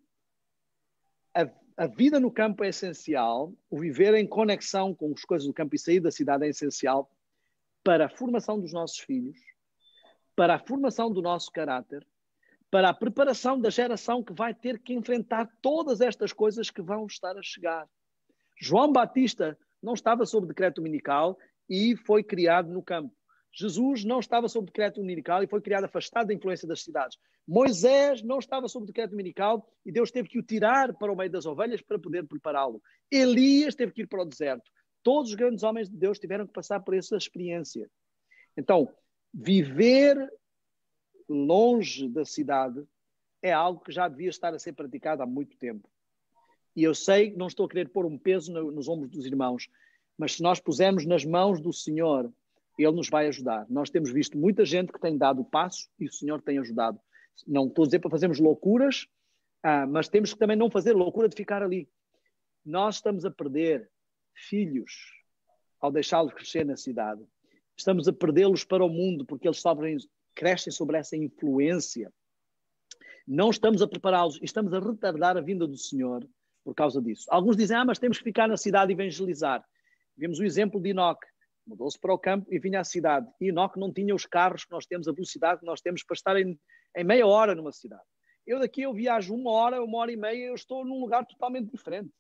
a vida no campo é essencial, o viver em conexão com as coisas do campo e sair da cidade é essencial para a formação dos nossos filhos, para a formação do nosso caráter, para a preparação da geração que vai ter que enfrentar todas estas coisas que vão estar a chegar. João Batista não estava sob decreto dominical e foi criado no campo. Jesus não estava sob decreto dominical e foi criado afastado da influência das cidades. Moisés não estava sob decreto dominical e Deus teve que o tirar para o meio das ovelhas para poder prepará-lo. Elias teve que ir para o deserto. Todos os grandes homens de Deus tiveram que passar por essa experiência. Então, viver longe da cidade é algo que já devia estar a ser praticado há muito tempo. E eu sei que não estou a querer pôr um peso nos ombros dos irmãos, mas se nós pusermos nas mãos do Senhor, Ele nos vai ajudar. Nós temos visto muita gente que tem dado o passo e o Senhor tem ajudado. Não estou a dizer para fazermos loucuras, mas temos que também não fazer loucura de ficar ali. Nós estamos a perder filhos ao deixá-los crescer na cidade. Estamos a perdê-los para o mundo porque eles crescem sobre essa influência. Não estamos a prepará-los e estamos a retardar a vinda do Senhor por causa disso. Alguns dizem, mas temos que ficar na cidade e evangelizar. Vemos o exemplo de Enoque. Mudou-se para o campo e vinha à cidade. E Enoque não tinha os carros que nós temos, a velocidade que nós temos para estar em meia hora numa cidade. Eu viajo uma hora e meia, eu estou num lugar totalmente diferente.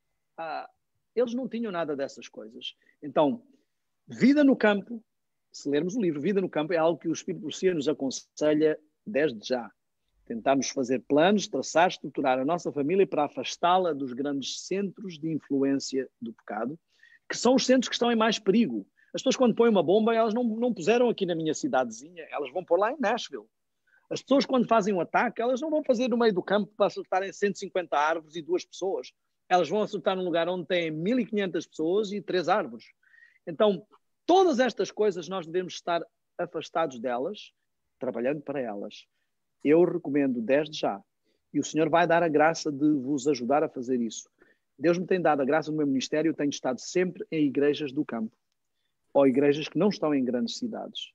Eles não tinham nada dessas coisas. Então, vida no campo, se lermos o livro Vida no Campo, é algo que o Espírito Profecia nos aconselha desde já. Tentarmos fazer planos, traçar, estruturar a nossa família para afastá-la dos grandes centros de influência do pecado, que são os centros que estão em mais perigo. As pessoas, quando põem uma bomba, elas não puseram aqui na minha cidadezinha, elas vão pôr lá em Nashville. As pessoas, quando fazem um ataque, elas não vão fazer no meio do campo para acertarem 150 árvores e 2 pessoas. Elas vão acertar num lugar onde tem 1.500 pessoas e 3 árvores. Então, todas estas coisas nós devemos estar afastados delas, trabalhando para elas. Eu recomendo desde já. E o Senhor vai dar a graça de vos ajudar a fazer isso. Deus me tem dado a graça no meu ministério, eu tenho estado sempre em igrejas do campo. Ou igrejas que não estão em grandes cidades.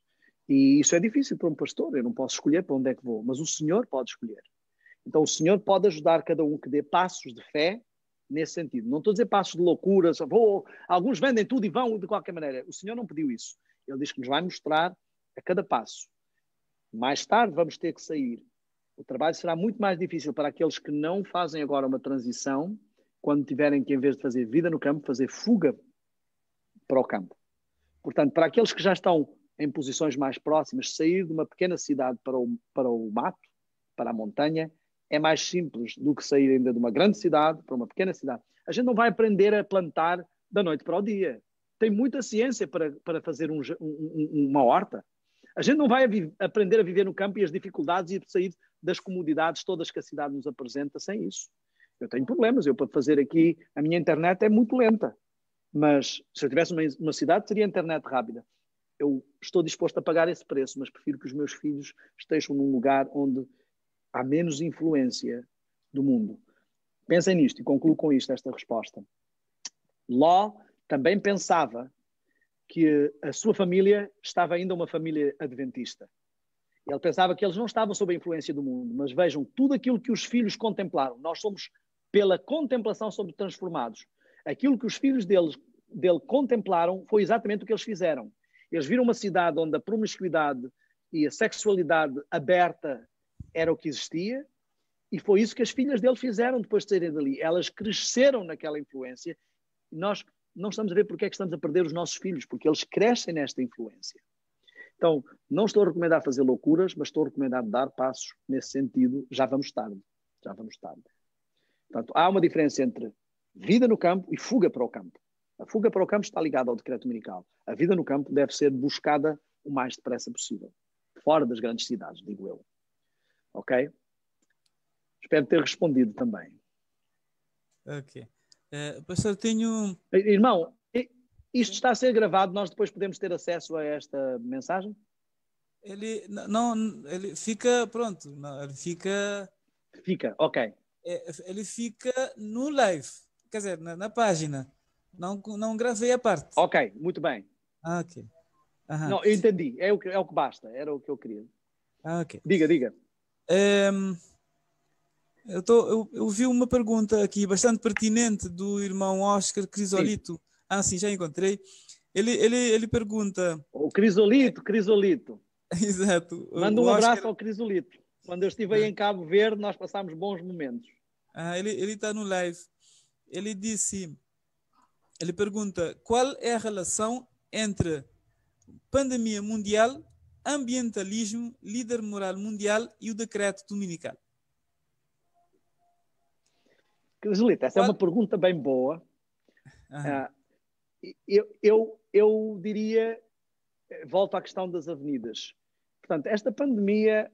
E isso é difícil para um pastor, eu não posso escolher para onde é que vou, mas o Senhor pode escolher. Então o Senhor pode ajudar cada um que dê passos de fé nesse sentido. Não estou a dizer passos de loucura, alguns vendem tudo e vão de qualquer maneira. O Senhor não pediu isso. Ele diz que nos vai mostrar a cada passo. Mais tarde vamos ter que sair. O trabalho será muito mais difícil para aqueles que não fazem agora uma transição, quando tiverem que, em vez de fazer vida no campo, fazer fuga para o campo. Portanto, para aqueles que já estão em posições mais próximas, sair de uma pequena cidade para o mato, para a montanha, é mais simples do que sair ainda de uma grande cidade para uma pequena cidade. A gente não vai aprender a plantar da noite para o dia. Tem muita ciência para fazer uma horta. A gente não vai aprender a viver no campo e as dificuldades e a sair das comodidades todas que a cidade nos apresenta sem isso. Eu tenho problemas. Eu, para fazer aqui, a minha internet é muito lenta. Mas se eu tivesse uma cidade, teria internet rápida. Eu estou disposto a pagar esse preço, mas prefiro que os meus filhos estejam num lugar onde há menos influência do mundo. Pensem nisto e concluo com isto, esta resposta. Ló também pensava que a sua família estava ainda uma família adventista. Ele pensava que eles não estavam sob a influência do mundo, mas vejam, tudo aquilo que os filhos contemplaram, nós somos, pela contemplação, somos transformados. Aquilo que os filhos deles dele contemplaram foi exatamente o que eles fizeram. Eles viram uma cidade onde a promiscuidade e a sexualidade aberta era o que existia, e foi isso que as filhas dele fizeram depois de saírem dali. Elas cresceram naquela influência. Nós não estamos a ver porque é que estamos a perder os nossos filhos, porque eles crescem nesta influência. Então, não estou a recomendar fazer loucuras, mas estou a recomendar dar passos nesse sentido. Já vamos tarde. Já vamos tarde. Portanto, há uma diferença entre vida no campo e fuga para o campo. A fuga para o campo está ligada ao decreto dominical. A vida no campo deve ser buscada o mais depressa possível. Fora das grandes cidades, digo eu. Ok? Espero ter respondido também. Ok. Pastor, tenho... Irmão, isto está a ser gravado, nós depois podemos ter acesso a esta mensagem? Ele fica, pronto, não, ele fica... Fica, ok. Ele fica no live, quer dizer, na página. Não gravei a parte. Ok, muito bem. Ok. Aham. Não, eu entendi, é o que basta, era o que eu queria. Ok. Diga. Eu vi uma pergunta aqui bastante pertinente do irmão Oscar Crisolito. Sim. Sim, já encontrei. Ele pergunta... O Crisolito. Exato. Manda um abraço ao Crisolito. Quando eu estive aí em Cabo Verde, nós passámos bons momentos. Ele está no live. Ele pergunta qual é a relação entre pandemia mundial, ambientalismo, líder moral mundial e o decreto dominical. Crisolito, essa é uma pergunta bem boa. Eu diria, volto à questão das avenidas. Portanto, esta pandemia,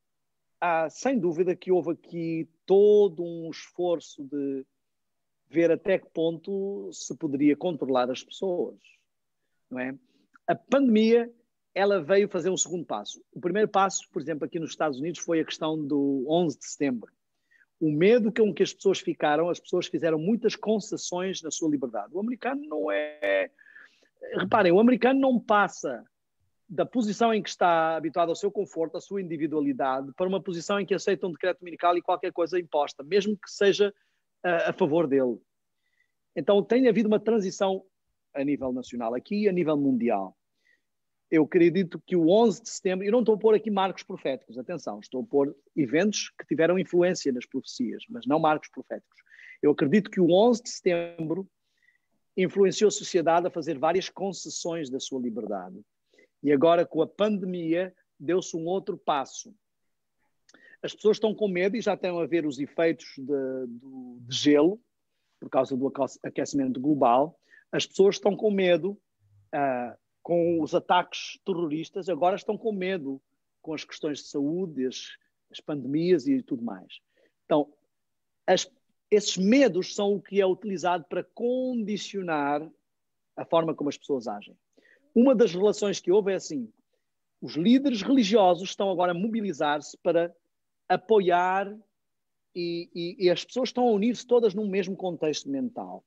sem dúvida que houve aqui todo um esforço de ver até que ponto se poderia controlar as pessoas, não é? A pandemia, ela veio fazer um segundo passo. O primeiro passo, por exemplo, aqui nos Estados Unidos, foi a questão do 11 de setembro. O medo com que as pessoas ficaram, as pessoas fizeram muitas concessões na sua liberdade. O americano não é... Reparem, o americano não passa da posição em que está habituado ao seu conforto, à sua individualidade, para uma posição em que aceita um decreto dominical e qualquer coisa imposta, mesmo que seja a favor dele. Então tem havido uma transição a nível nacional, aqui a nível mundial. Eu acredito que o 11 de setembro, eu não estou a pôr aqui marcos proféticos, atenção, estou a pôr eventos que tiveram influência nas profecias, mas não marcos proféticos. Eu acredito que o 11 de setembro influenciou a sociedade a fazer várias concessões da sua liberdade. E agora, com a pandemia, deu-se um outro passo. As pessoas estão com medo e já estão a ver os efeitos de gelo, por causa do aquecimento global. As pessoas estão com medo com os ataques terroristas, agora estão com medo com as questões de saúde, as pandemias e tudo mais. Então, esses medos são o que é utilizado para condicionar a forma como as pessoas agem. Uma das relações que houve é assim, os líderes religiosos estão agora a mobilizar-se para apoiar e as pessoas estão a unir-se todas num mesmo contexto mental.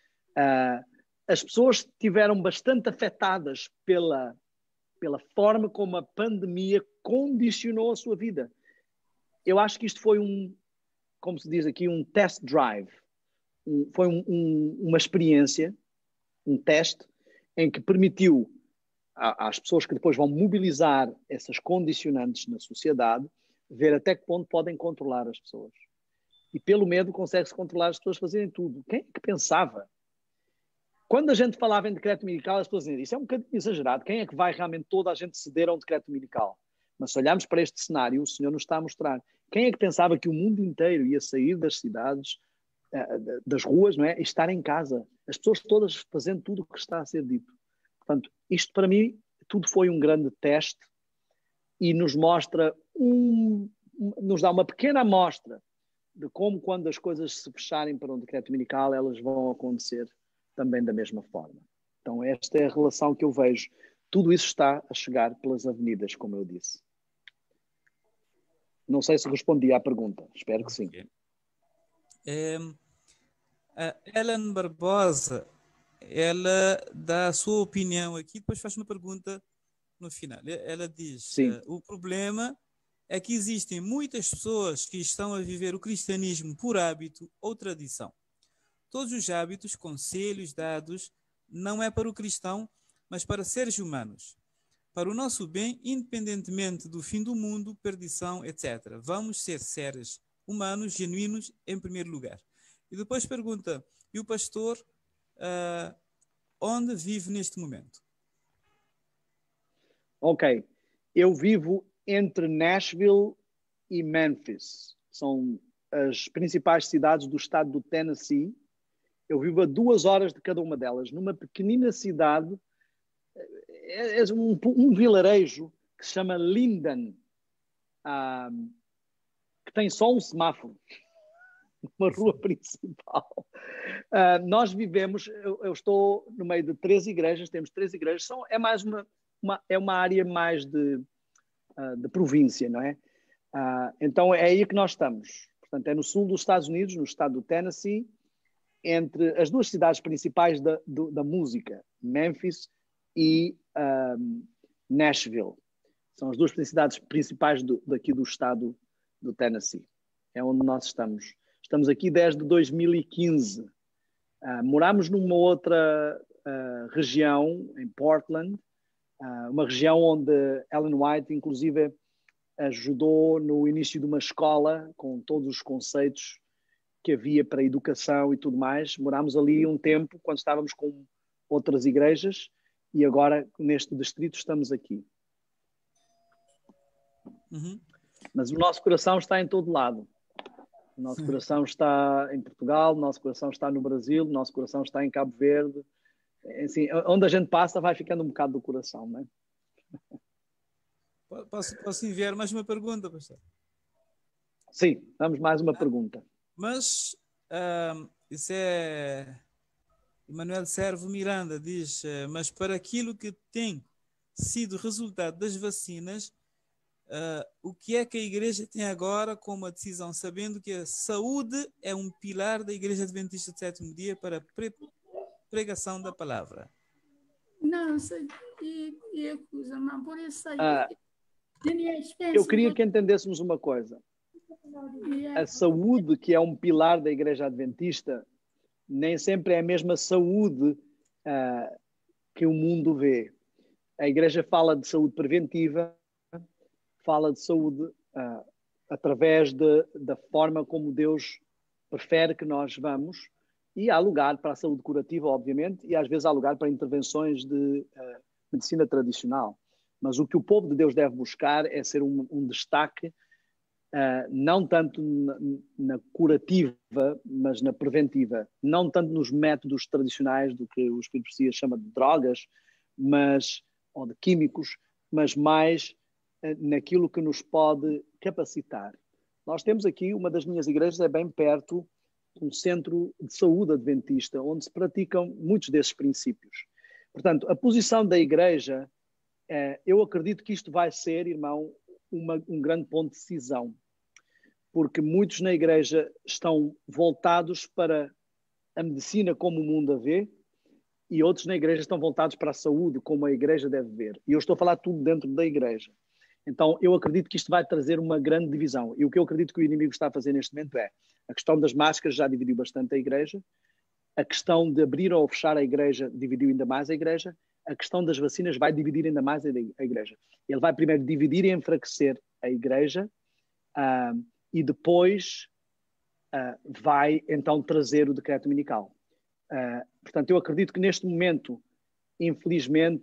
As pessoas estiveram bastante afetadas pela forma como a pandemia condicionou a sua vida. Eu acho que isto foi como se diz aqui, um test drive. Foi uma experiência, um teste, em que permitiu às pessoas que depois vão mobilizar essas condicionantes na sociedade, ver até que ponto podem controlar as pessoas. E pelo medo consegue-se controlar as pessoas fazerem tudo. Quem é que pensava? Quando a gente falava em decreto dominical, as pessoas diziam, isso é um bocadinho exagerado. Quem é que vai realmente toda a gente ceder a um decreto dominical? Mas se olharmos para este cenário, o Senhor nos está a mostrar. Quem é que pensava que o mundo inteiro ia sair das cidades, das ruas, não é? E estar em casa? As pessoas todas fazendo tudo o que está a ser dito. Portanto, isto para mim, tudo foi um grande teste e nos mostra, nos dá uma pequena amostra de como, quando as coisas se fecharem para um decreto dominical, elas vão acontecer também da mesma forma. Então, esta é a relação que eu vejo. Tudo isso está a chegar pelas avenidas, como eu disse. Não sei se respondi à pergunta. Espero que sim. A Ellen Barbosa, ela dá a sua opinião aqui, depois faz uma pergunta no final. Ela diz, o problema é que existem muitas pessoas que estão a viver o cristianismo por hábito ou tradição. Todos os hábitos, conselhos dados não é para o cristão, mas para seres humanos, para o nosso bem, independentemente do fim do mundo, perdição, etc. Vamos ser seres humanos, genuínos, em primeiro lugar. E depois pergunta, e o pastor onde vive neste momento? Ok, eu vivo entre Nashville e Memphis. São as principais cidades do estado do Tennessee. Eu vivo a 2 horas de cada uma delas, numa pequenina cidade, é um vilarejo que se chama Linden, que tem só um semáforo, uma rua principal. Nós vivemos, eu estou no meio de 3 igrejas, temos 3 igrejas, é mais uma área mais de província, não é? Então é aí que nós estamos. Portanto, é no sul dos Estados Unidos, no estado do Tennessee, entre as 2 cidades principais da música, Memphis e Nashville. São as 2 cidades principais daqui do estado do Tennessee. É onde nós estamos. Estamos aqui desde 2015. Moramos numa outra região, em Portland, uma região onde Ellen White, inclusive, ajudou no início de uma escola com todos os conceitos que havia para a educação e tudo mais. Morámos ali um tempo, quando estávamos com outras igrejas, e agora, neste distrito, estamos aqui. Uhum. Mas o nosso coração está em todo lado. O nosso coração está em Portugal, o nosso coração está no Brasil, o nosso coração está em Cabo Verde. Assim, onde a gente passa, vai ficando um bocado do coração, não é? Posso enviar mais uma pergunta, pastor? Sim, vamos mais uma pergunta. Mas isso é... Emanuel Servo Miranda diz, mas para aquilo que tem sido resultado das vacinas, o que é que a igreja tem agora como a decisão, sabendo que a saúde é um pilar da Igreja Adventista do Sétimo Dia para a pregação da palavra? Não, por isso aí. Eu queria que entendêssemos uma coisa. A saúde, que é um pilar da Igreja Adventista, nem sempre é a mesma saúde que o mundo vê. A Igreja fala de saúde preventiva, fala de saúde através da forma como Deus prefere que nós vamos, e há lugar para a saúde curativa, obviamente, e às vezes há lugar para intervenções de medicina tradicional. Mas o que o povo de Deus deve buscar é ser um destaque, não tanto na curativa, mas na preventiva. Não tanto nos métodos tradicionais do que o Espírito Profecia chama de drogas, ou de químicos, mas mais naquilo que nos pode capacitar. Nós temos aqui, uma das minhas igrejas é bem perto, um centro de saúde adventista, onde se praticam muitos desses princípios. Portanto, a posição da igreja, eu acredito que isto vai ser, irmão, um grande ponto de decisão, porque muitos na igreja estão voltados para a medicina como o mundo a vê, e outros na igreja estão voltados para a saúde como a igreja deve ver. E eu estou a falar tudo dentro da igreja. Então, eu acredito que isto vai trazer uma grande divisão. E o que eu acredito que o inimigo está a fazer neste momento é, a questão das máscaras já dividiu bastante a igreja, a questão de abrir ou fechar a igreja dividiu ainda mais a igreja, a questão das vacinas vai dividir ainda mais a igreja. Ele vai primeiro dividir e enfraquecer a igreja e depois vai então trazer o decreto dominical. Portanto, eu acredito que neste momento, infelizmente,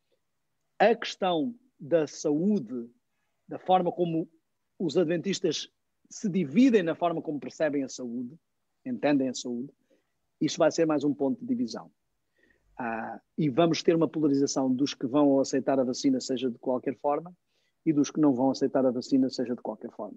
a questão da saúde, da forma como os adventistas se dividem na forma como percebem a saúde, entendem a saúde, isto vai ser mais um ponto de divisão. E vamos ter uma polarização dos que vão aceitar a vacina, seja de qualquer forma, e dos que não vão aceitar a vacina, seja de qualquer forma.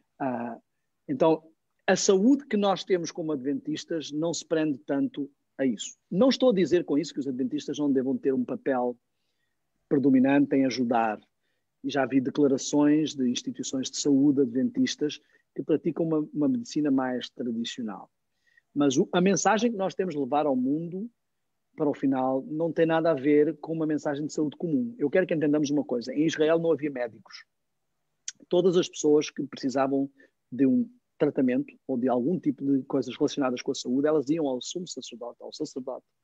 Então, a saúde que nós temos como adventistas não se prende tanto a isso. Não estou a dizer com isso que os adventistas não devam ter um papel predominante em ajudar. E já vi declarações de instituições de saúde adventistas que praticam uma medicina mais tradicional. Mas a mensagem que nós temos de levar ao mundo, para o final, não tem nada a ver com uma mensagem de saúde comum. Eu quero que entendamos uma coisa. Em Israel não havia médicos. Todas as pessoas que precisavam de um tratamento ou de algum tipo de coisas relacionadas com a saúde, elas iam ao sumo sacerdote, ao sacerdote.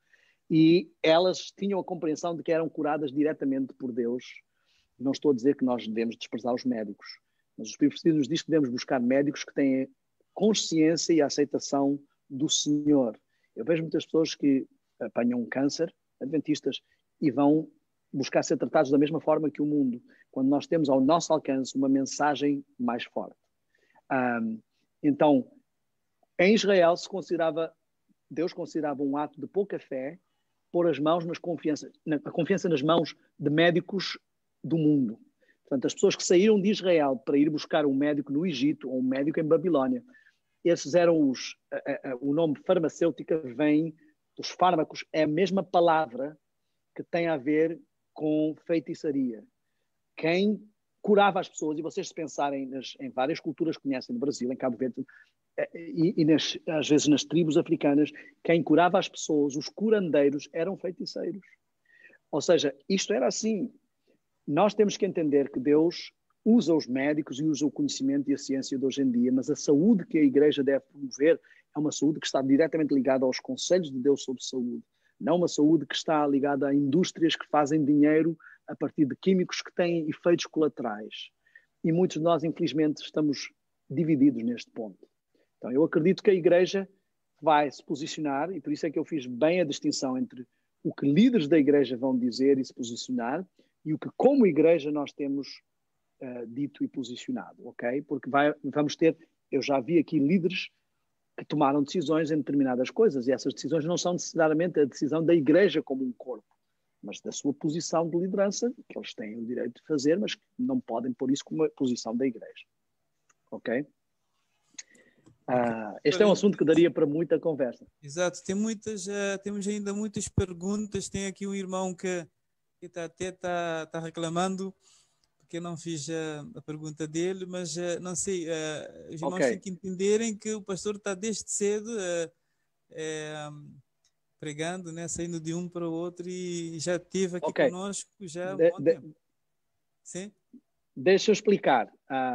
e elas tinham a compreensão de que eram curadas diretamente por Deus. Não estou a dizer que nós devemos desprezar os médicos, mas o Espírito Santo nos diz que devemos buscar médicos que têm consciência e aceitação do Senhor. Eu vejo muitas pessoas que apanham um câncer, adventistas, e vão buscar ser tratados da mesma forma que o mundo, quando nós temos ao nosso alcance uma mensagem mais forte. Então, em Israel Deus considerava um ato de pouca fé pôr as mãos a confiança nas mãos de médicos do mundo. Portanto, as pessoas que saíram de Israel para ir buscar um médico no Egito ou um médico em Babilónia, esses eram o nome farmacêutica vem dos fármacos, é a mesma palavra que tem a ver com feitiçaria. Quem curava as pessoas, e vocês se pensarem em várias culturas que conhecem no Brasil, em Cabo Verde, às vezes nas tribos africanas, quem curava as pessoas, os curandeiros, eram feiticeiros. Ou seja, isto era assim. Nós temos que entender que Deus usa os médicos e usa o conhecimento e a ciência de hoje em dia, mas a saúde que a Igreja deve promover é uma saúde que está diretamente ligada aos conselhos de Deus sobre saúde, não uma saúde que está ligada a indústrias que fazem dinheiro a partir de químicos que têm efeitos colaterais. E muitos de nós, infelizmente, estamos divididos neste ponto. Então, eu acredito que a Igreja vai se posicionar, e por isso é que eu fiz bem a distinção entre o que líderes da Igreja vão dizer e se posicionar, e o que, como Igreja, nós temos dito e posicionado, ok? Porque vamos ter, eu já vi aqui líderes que tomaram decisões em determinadas coisas, e essas decisões não são necessariamente a decisão da Igreja como um corpo, mas da sua posição de liderança, que eles têm o direito de fazer, mas que não podem pôr isso como uma posição da Igreja. Ok? Este é um assunto que daria para muita conversa. Exato, temos ainda muitas perguntas. Tem aqui um irmão que está reclamando porque eu não fiz a pergunta dele, mas não sei, os irmãos têm que entenderem que o pastor está desde cedo pregando, né, saindo de um para o outro, e já esteve aqui conosco já há um bom tempo. Sim? Deixa eu explicar.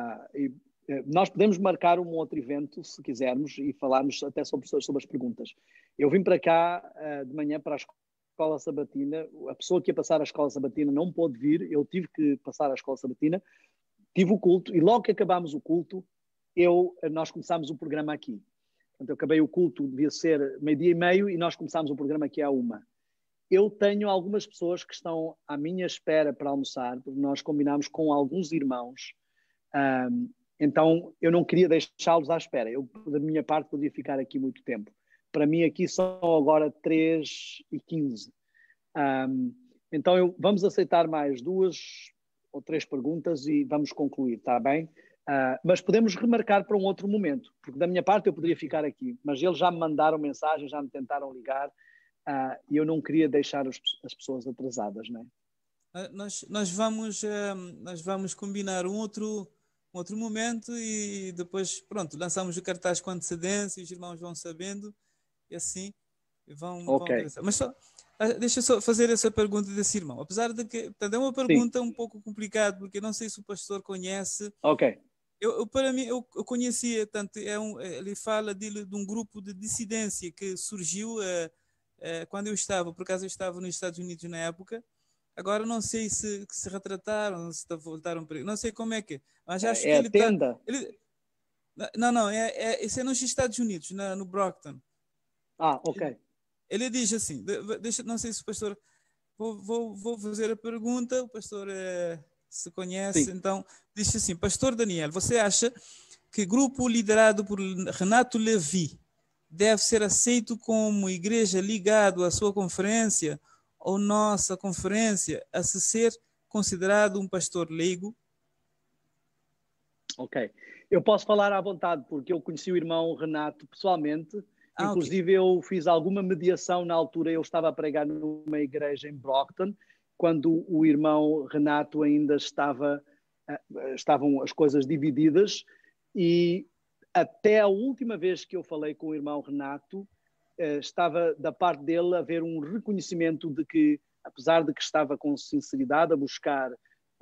Nós podemos marcar um outro evento, se quisermos, e falarmos até sobre as perguntas. Eu vim para cá de manhã para a escola sabatina. A pessoa que ia passar a escola sabatina não pôde vir, eu tive que passar a escola sabatina, tive o culto, e logo que acabámos o culto, nós começámos o programa aqui. Portanto, eu acabei o culto, devia ser 12:30, e nós começámos o programa aqui à 1. Eu tenho algumas pessoas que estão à minha espera para almoçar, porque nós combinámos com alguns irmãos. Então, eu não queria deixá-los à espera. Eu, da minha parte, podia ficar aqui muito tempo. Para mim, aqui são agora 3h15. Então, vamos aceitar mais 2 ou 3 perguntas e vamos concluir, está bem? Mas podemos remarcar para um outro momento, porque da minha parte eu poderia ficar aqui, mas eles já me mandaram mensagem, já me tentaram ligar, e eu não queria deixar as pessoas atrasadas, não é? Nós vamos combinar um outro momento, e depois, pronto, lançamos o cartaz com antecedência, e os irmãos vão sabendo, e assim vão interessar. Mas deixa eu só fazer essa pergunta desse irmão. Apesar de que é uma pergunta um pouco complicada, porque não sei se o pastor conhece. Para mim, eu conhecia, tanto ele fala de um grupo de dissidência que surgiu quando eu estava nos Estados Unidos na época. Agora não sei se retrataram, se voltaram para... Não sei como é que é. Mas acho que ele tenda? Não, esse é nos Estados Unidos, no Brockton. Ok. Ele diz assim, não sei se o pastor... Vou fazer a pergunta, o pastor se conhece. Sim. Então, diz assim: Pastor Daniel, você acha que grupo liderado por Renato Levi deve ser aceito como igreja ligado à sua conferência ou nossa conferência a se ser considerado um pastor leigo? Ok. Eu posso falar à vontade, porque eu conheci o irmão Renato pessoalmente. Inclusive, eu fiz alguma mediação na altura. Eu estava a pregar numa igreja em Brockton, quando o irmão Renato ainda estavam as coisas divididas, e até a última vez que eu falei com o irmão Renato, estava da parte dele a haver um reconhecimento de que, apesar de que estava com sinceridade a buscar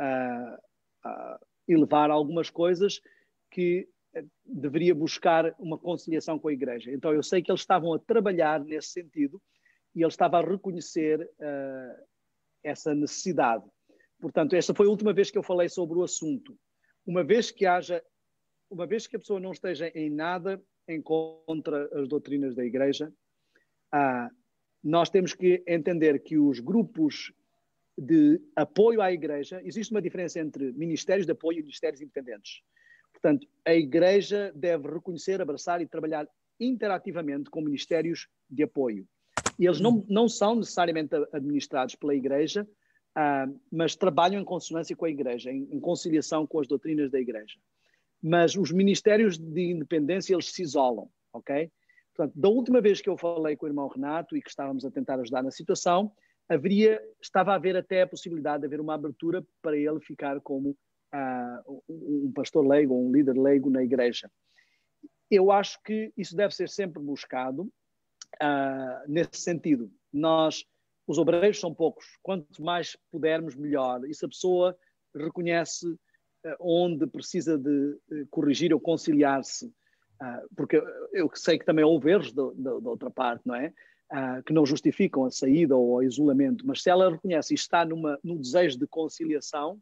elevar algumas coisas, que deveria buscar uma conciliação com a igreja. Então eu sei que eles estavam a trabalhar nesse sentido, e ele estava a reconhecer essa necessidade. Portanto, esta foi a última vez que eu falei sobre o assunto. Uma vez que a pessoa não esteja em nada em contra as doutrinas da Igreja, nós temos que entender que os grupos de apoio à Igreja, existe uma diferença entre ministérios de apoio e ministérios independentes. Portanto, a Igreja deve reconhecer, abraçar e trabalhar interativamente com ministérios de apoio. E eles não são necessariamente administrados pela Igreja, mas trabalham em consonância com a Igreja, em conciliação com as doutrinas da Igreja. Mas os ministérios de independência, eles se isolam, ok? Portanto, da última vez que eu falei com o irmão Renato e que estávamos a tentar ajudar na situação, estava a haver até a possibilidade de haver uma abertura para ele ficar como um pastor leigo ou um líder leigo na Igreja. Eu acho que isso deve ser sempre buscado nesse sentido. Os obreiros são poucos, quanto mais pudermos, melhor. E se a pessoa reconhece onde precisa de corrigir ou conciliar-se, porque eu sei que também houve erros da outra parte, não é? Que não justificam a saída ou o isolamento, mas se ela reconhece e está no desejo de conciliação,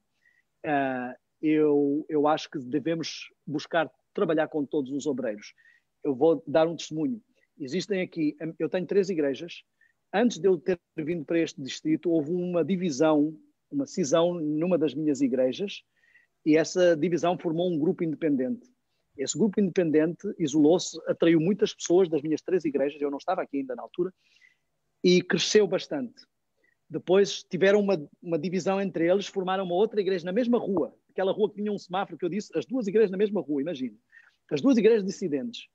eu acho que devemos buscar trabalhar com todos os obreiros. Eu vou dar um testemunho. Existem aqui, eu tenho 3 igrejas. Antes de eu ter vindo para este distrito, houve uma divisão, uma cisão numa das minhas igrejas, e essa divisão formou um grupo independente. Esse grupo independente isolou-se, atraiu muitas pessoas das minhas 3 igrejas, eu não estava aqui ainda na altura, e cresceu bastante. Depois tiveram uma divisão entre eles, formaram uma outra igreja na mesma rua, aquela rua que tinha um semáforo que eu disse, as 2 igrejas na mesma rua, imagina. As 2 igrejas dissidentes.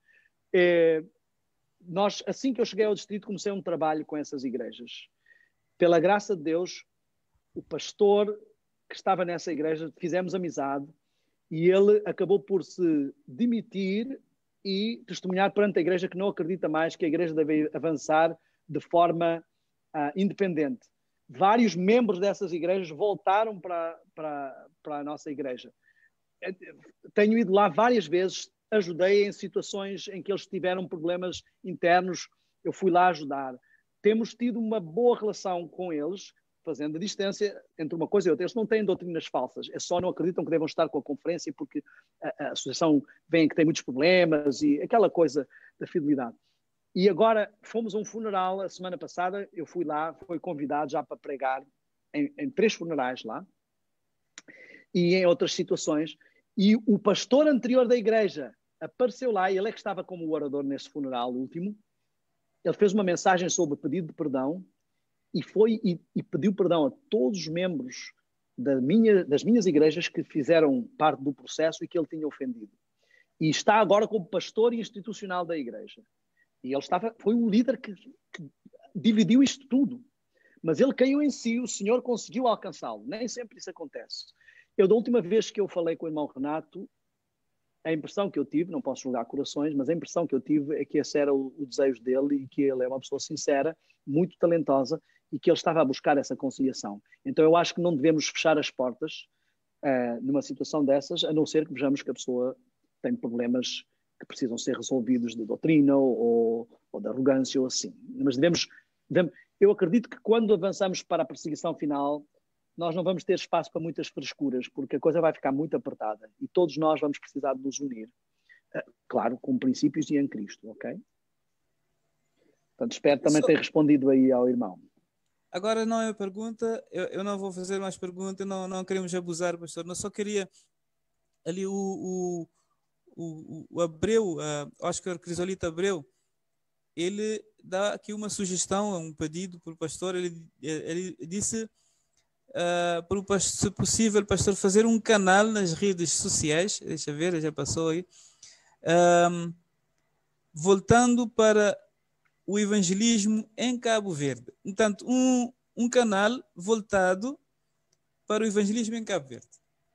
Assim que eu cheguei ao distrito, comecei um trabalho com essas igrejas. Pela graça de Deus, o pastor que estava nessa igreja, fizemos amizade, e ele acabou por se demitir e testemunhar perante a igreja que não acredita mais que a igreja deve avançar de forma independente. Vários membros dessas igrejas voltaram para a nossa igreja. Tenho ido lá várias vezes, ajudei em situações em que eles tiveram problemas internos, eu fui lá ajudar. Temos tido uma boa relação com eles, fazendo a distância entre uma coisa e outra. Eles não têm doutrinas falsas, é só não acreditam que devam estar com a conferência porque a associação vem que tem muitos problemas e aquela coisa da fidelidade. E agora fomos a um funeral a semana passada, eu fui lá, fui convidado já para pregar em 3 funerais lá e em outras situações, e o pastor anterior da igreja apareceu lá, e ele é que estava como orador nesse funeral último. Ele fez uma mensagem sobre pedido de perdão e pediu perdão a todos os membros das minhas igrejas que fizeram parte do processo e que ele tinha ofendido. E está agora como pastor institucional da igreja. E ele foi um líder que dividiu isto tudo. Mas ele caiu em si, o Senhor conseguiu alcançá-lo. Nem sempre isso acontece. Da última vez que eu falei com o irmão Renato, a impressão que eu tive, não posso julgar corações, mas a impressão que eu tive é que esse era o desejo dele e que ele é uma pessoa sincera, muito talentosa e que ele estava a buscar essa conciliação. Então eu acho que não devemos fechar as portas numa situação dessas, a não ser que vejamos que a pessoa tem problemas que precisam ser resolvidos de doutrina ou de arrogância ou assim. Mas eu acredito que quando avançamos para a perseguição final, nós não vamos ter espaço para muitas frescuras, porque a coisa vai ficar muito apertada e todos nós vamos precisar de nos unir. Claro, com princípios e em Cristo, ok? Portanto, espero também ter respondido aí ao irmão. Agora não é uma pergunta, eu não vou fazer mais perguntas, não queremos abusar, pastor. Eu só queria ali o Abreu, Oscar Crisolito Abreu, ele dá aqui uma sugestão, um pedido para o pastor. Ele disse, se possível, pastor, fazer um canal nas redes sociais, deixa ver, já passou aí, voltando para o evangelismo em Cabo Verde. Portanto, um canal voltado para o evangelismo em Cabo Verde.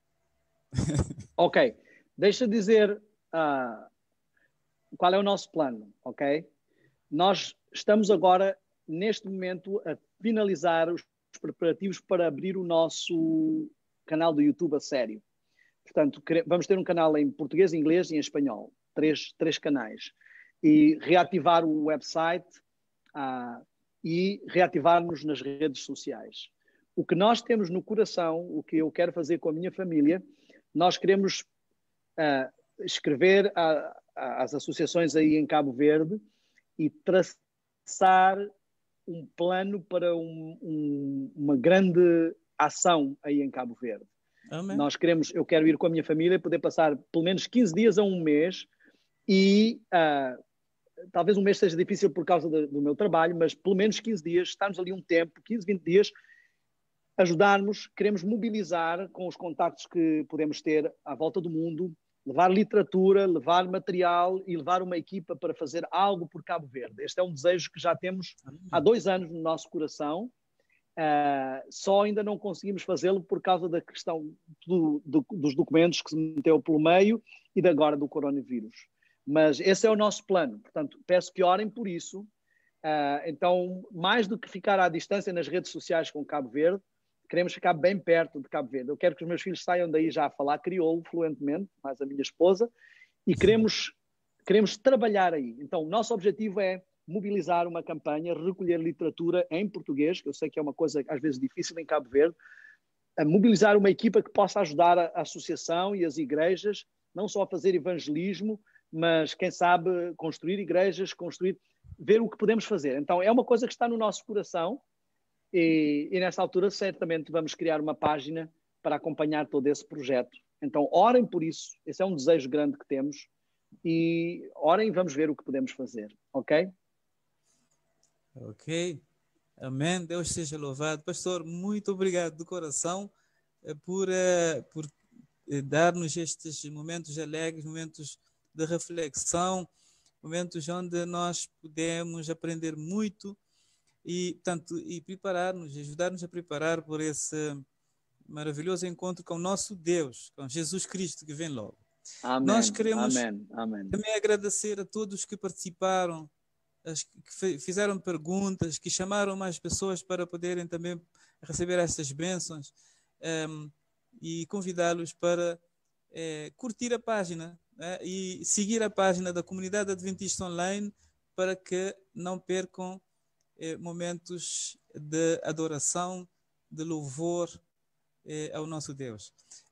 Ok, deixa eu dizer qual é o nosso plano, ok? Nós estamos agora, neste momento, a finalizar os preparativos para abrir o nosso canal do YouTube a sério. Portanto, vamos ter um canal em português, inglês e em espanhol. Três canais. E reativar o website e reativar-nos nas redes sociais. O que nós temos no coração, o que eu quero fazer com a minha família, nós queremos escrever às associações aí em Cabo Verde e traçar um plano para uma grande ação aí em Cabo Verde. Amém. Eu quero ir com a minha família, poder passar pelo menos 15 dias a um mês e talvez um mês seja difícil por causa do meu trabalho, mas pelo menos 15 dias, estarmos ali um tempo, 15, 20 dias, ajudarmos, queremos mobilizar com os contactos que podemos ter à volta do mundo, levar literatura, levar material e levar uma equipa para fazer algo por Cabo Verde. Este é um desejo que já temos há 2 anos no nosso coração, só ainda não conseguimos fazê-lo por causa da questão dos documentos que se meteu pelo meio e de agora do coronavírus. Mas esse é o nosso plano, portanto, peço que orem por isso. Então, mais do que ficar à distância nas redes sociais com Cabo Verde, queremos ficar bem perto de Cabo Verde. Eu quero que os meus filhos saiam daí já a falar crioulo fluentemente, mais a minha esposa, e queremos trabalhar aí. Então, o nosso objetivo é mobilizar uma campanha, recolher literatura em português, que eu sei que é uma coisa às vezes difícil em Cabo Verde, a mobilizar uma equipa que possa ajudar a associação e as igrejas, não só a fazer evangelismo, mas, quem sabe, construir igrejas, ver o que podemos fazer. Então, é uma coisa que está no nosso coração e nessa altura, certamente, vamos criar uma página para acompanhar todo esse projeto. Então, orem por isso. Esse é um desejo grande que temos. E orem e vamos ver o que podemos fazer. Ok? Ok. Amém. Deus seja louvado. Pastor, muito obrigado de coração por dar-nos estes momentos alegres, momentos de reflexão, momentos onde nós podemos aprender muito e preparar-nos, ajudar-nos a preparar por esse maravilhoso encontro com o nosso Deus, com Jesus Cristo que vem logo. Amém. Nós queremos Amém. também agradecer a todos que participaram, que fizeram perguntas, que chamaram mais pessoas para poderem também receber estas bênçãos, e convidá-los para curtir a página, e seguir a página da Comunidade Adventista Online para que não percam momentos de adoração, de louvor ao nosso Deus.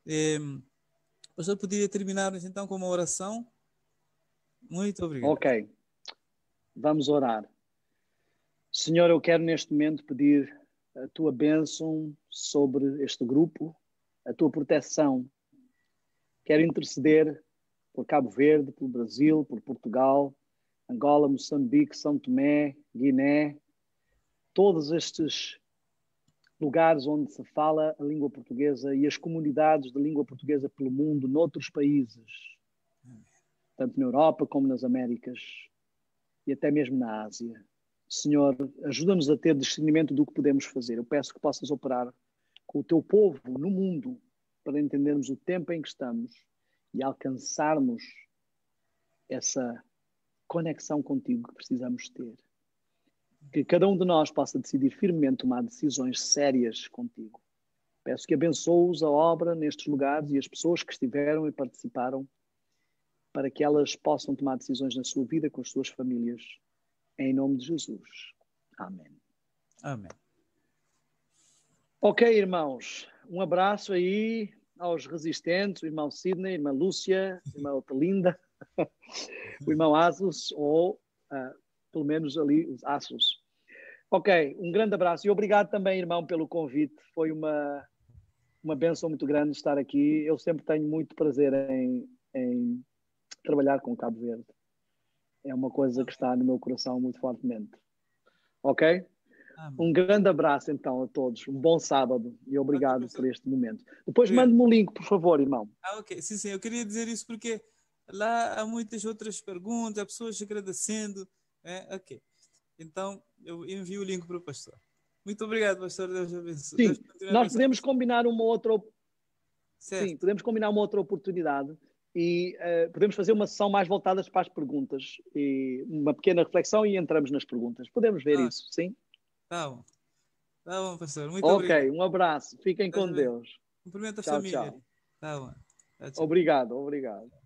O pastor poderia terminar-nos então com uma oração? Muito obrigado. Ok. Vamos orar. Senhor, eu quero neste momento pedir a tua bênção sobre este grupo, a tua proteção. Quero interceder por Cabo Verde, pelo Brasil, por Portugal, Angola, Moçambique, São Tomé, Guiné, todos estes lugares onde se fala a língua portuguesa e as comunidades de língua portuguesa pelo mundo, noutros países, tanto na Europa como nas Américas e até mesmo na Ásia. Senhor, ajuda-nos a ter discernimento do que podemos fazer. Eu peço que possas operar com o teu povo no mundo para entendermos o tempo em que estamos e alcançarmos essa conexão contigo que precisamos ter. Que cada um de nós possa decidir firmemente tomar decisões sérias contigo. Peço que abençoes a obra nestes lugares e as pessoas que estiveram e participaram para que elas possam tomar decisões na sua vida com as suas famílias. Em nome de Jesus. Amém. Amém. Ok, irmãos. Um abraço aí aos resistentes, o irmão Sidney, a irmã Lúcia, a irmã Otelinda, o irmão Asus, ou pelo menos ali os Asus. Ok, um grande abraço. E obrigado também, irmão, pelo convite. Foi uma bênção muito grande estar aqui. Eu sempre tenho muito prazer em trabalhar com Cabo Verde. É uma coisa que está no meu coração muito fortemente. Ok? Um grande abraço, então, a todos. Um bom sábado e obrigado por este momento. Depois mande-me o link, por favor, irmão. Ok. Sim. Eu queria dizer isso porque lá há muitas outras perguntas, há pessoas agradecendo. Ok. Então, eu envio o link para o pastor. Muito obrigado, pastor. Deus abençoe. Sim, nós podemos combinar uma outra... Sim, podemos combinar uma outra oportunidade e podemos fazer uma sessão mais voltada para as perguntas e uma pequena reflexão e entramos nas perguntas. Podemos ver isso, sim? Tá bom, pastor. Muito obrigado. Ok, um abraço. Fiquem com Deus. Cumprimento a Tchau, família. tchau. Tá bom. Tchau. Obrigado.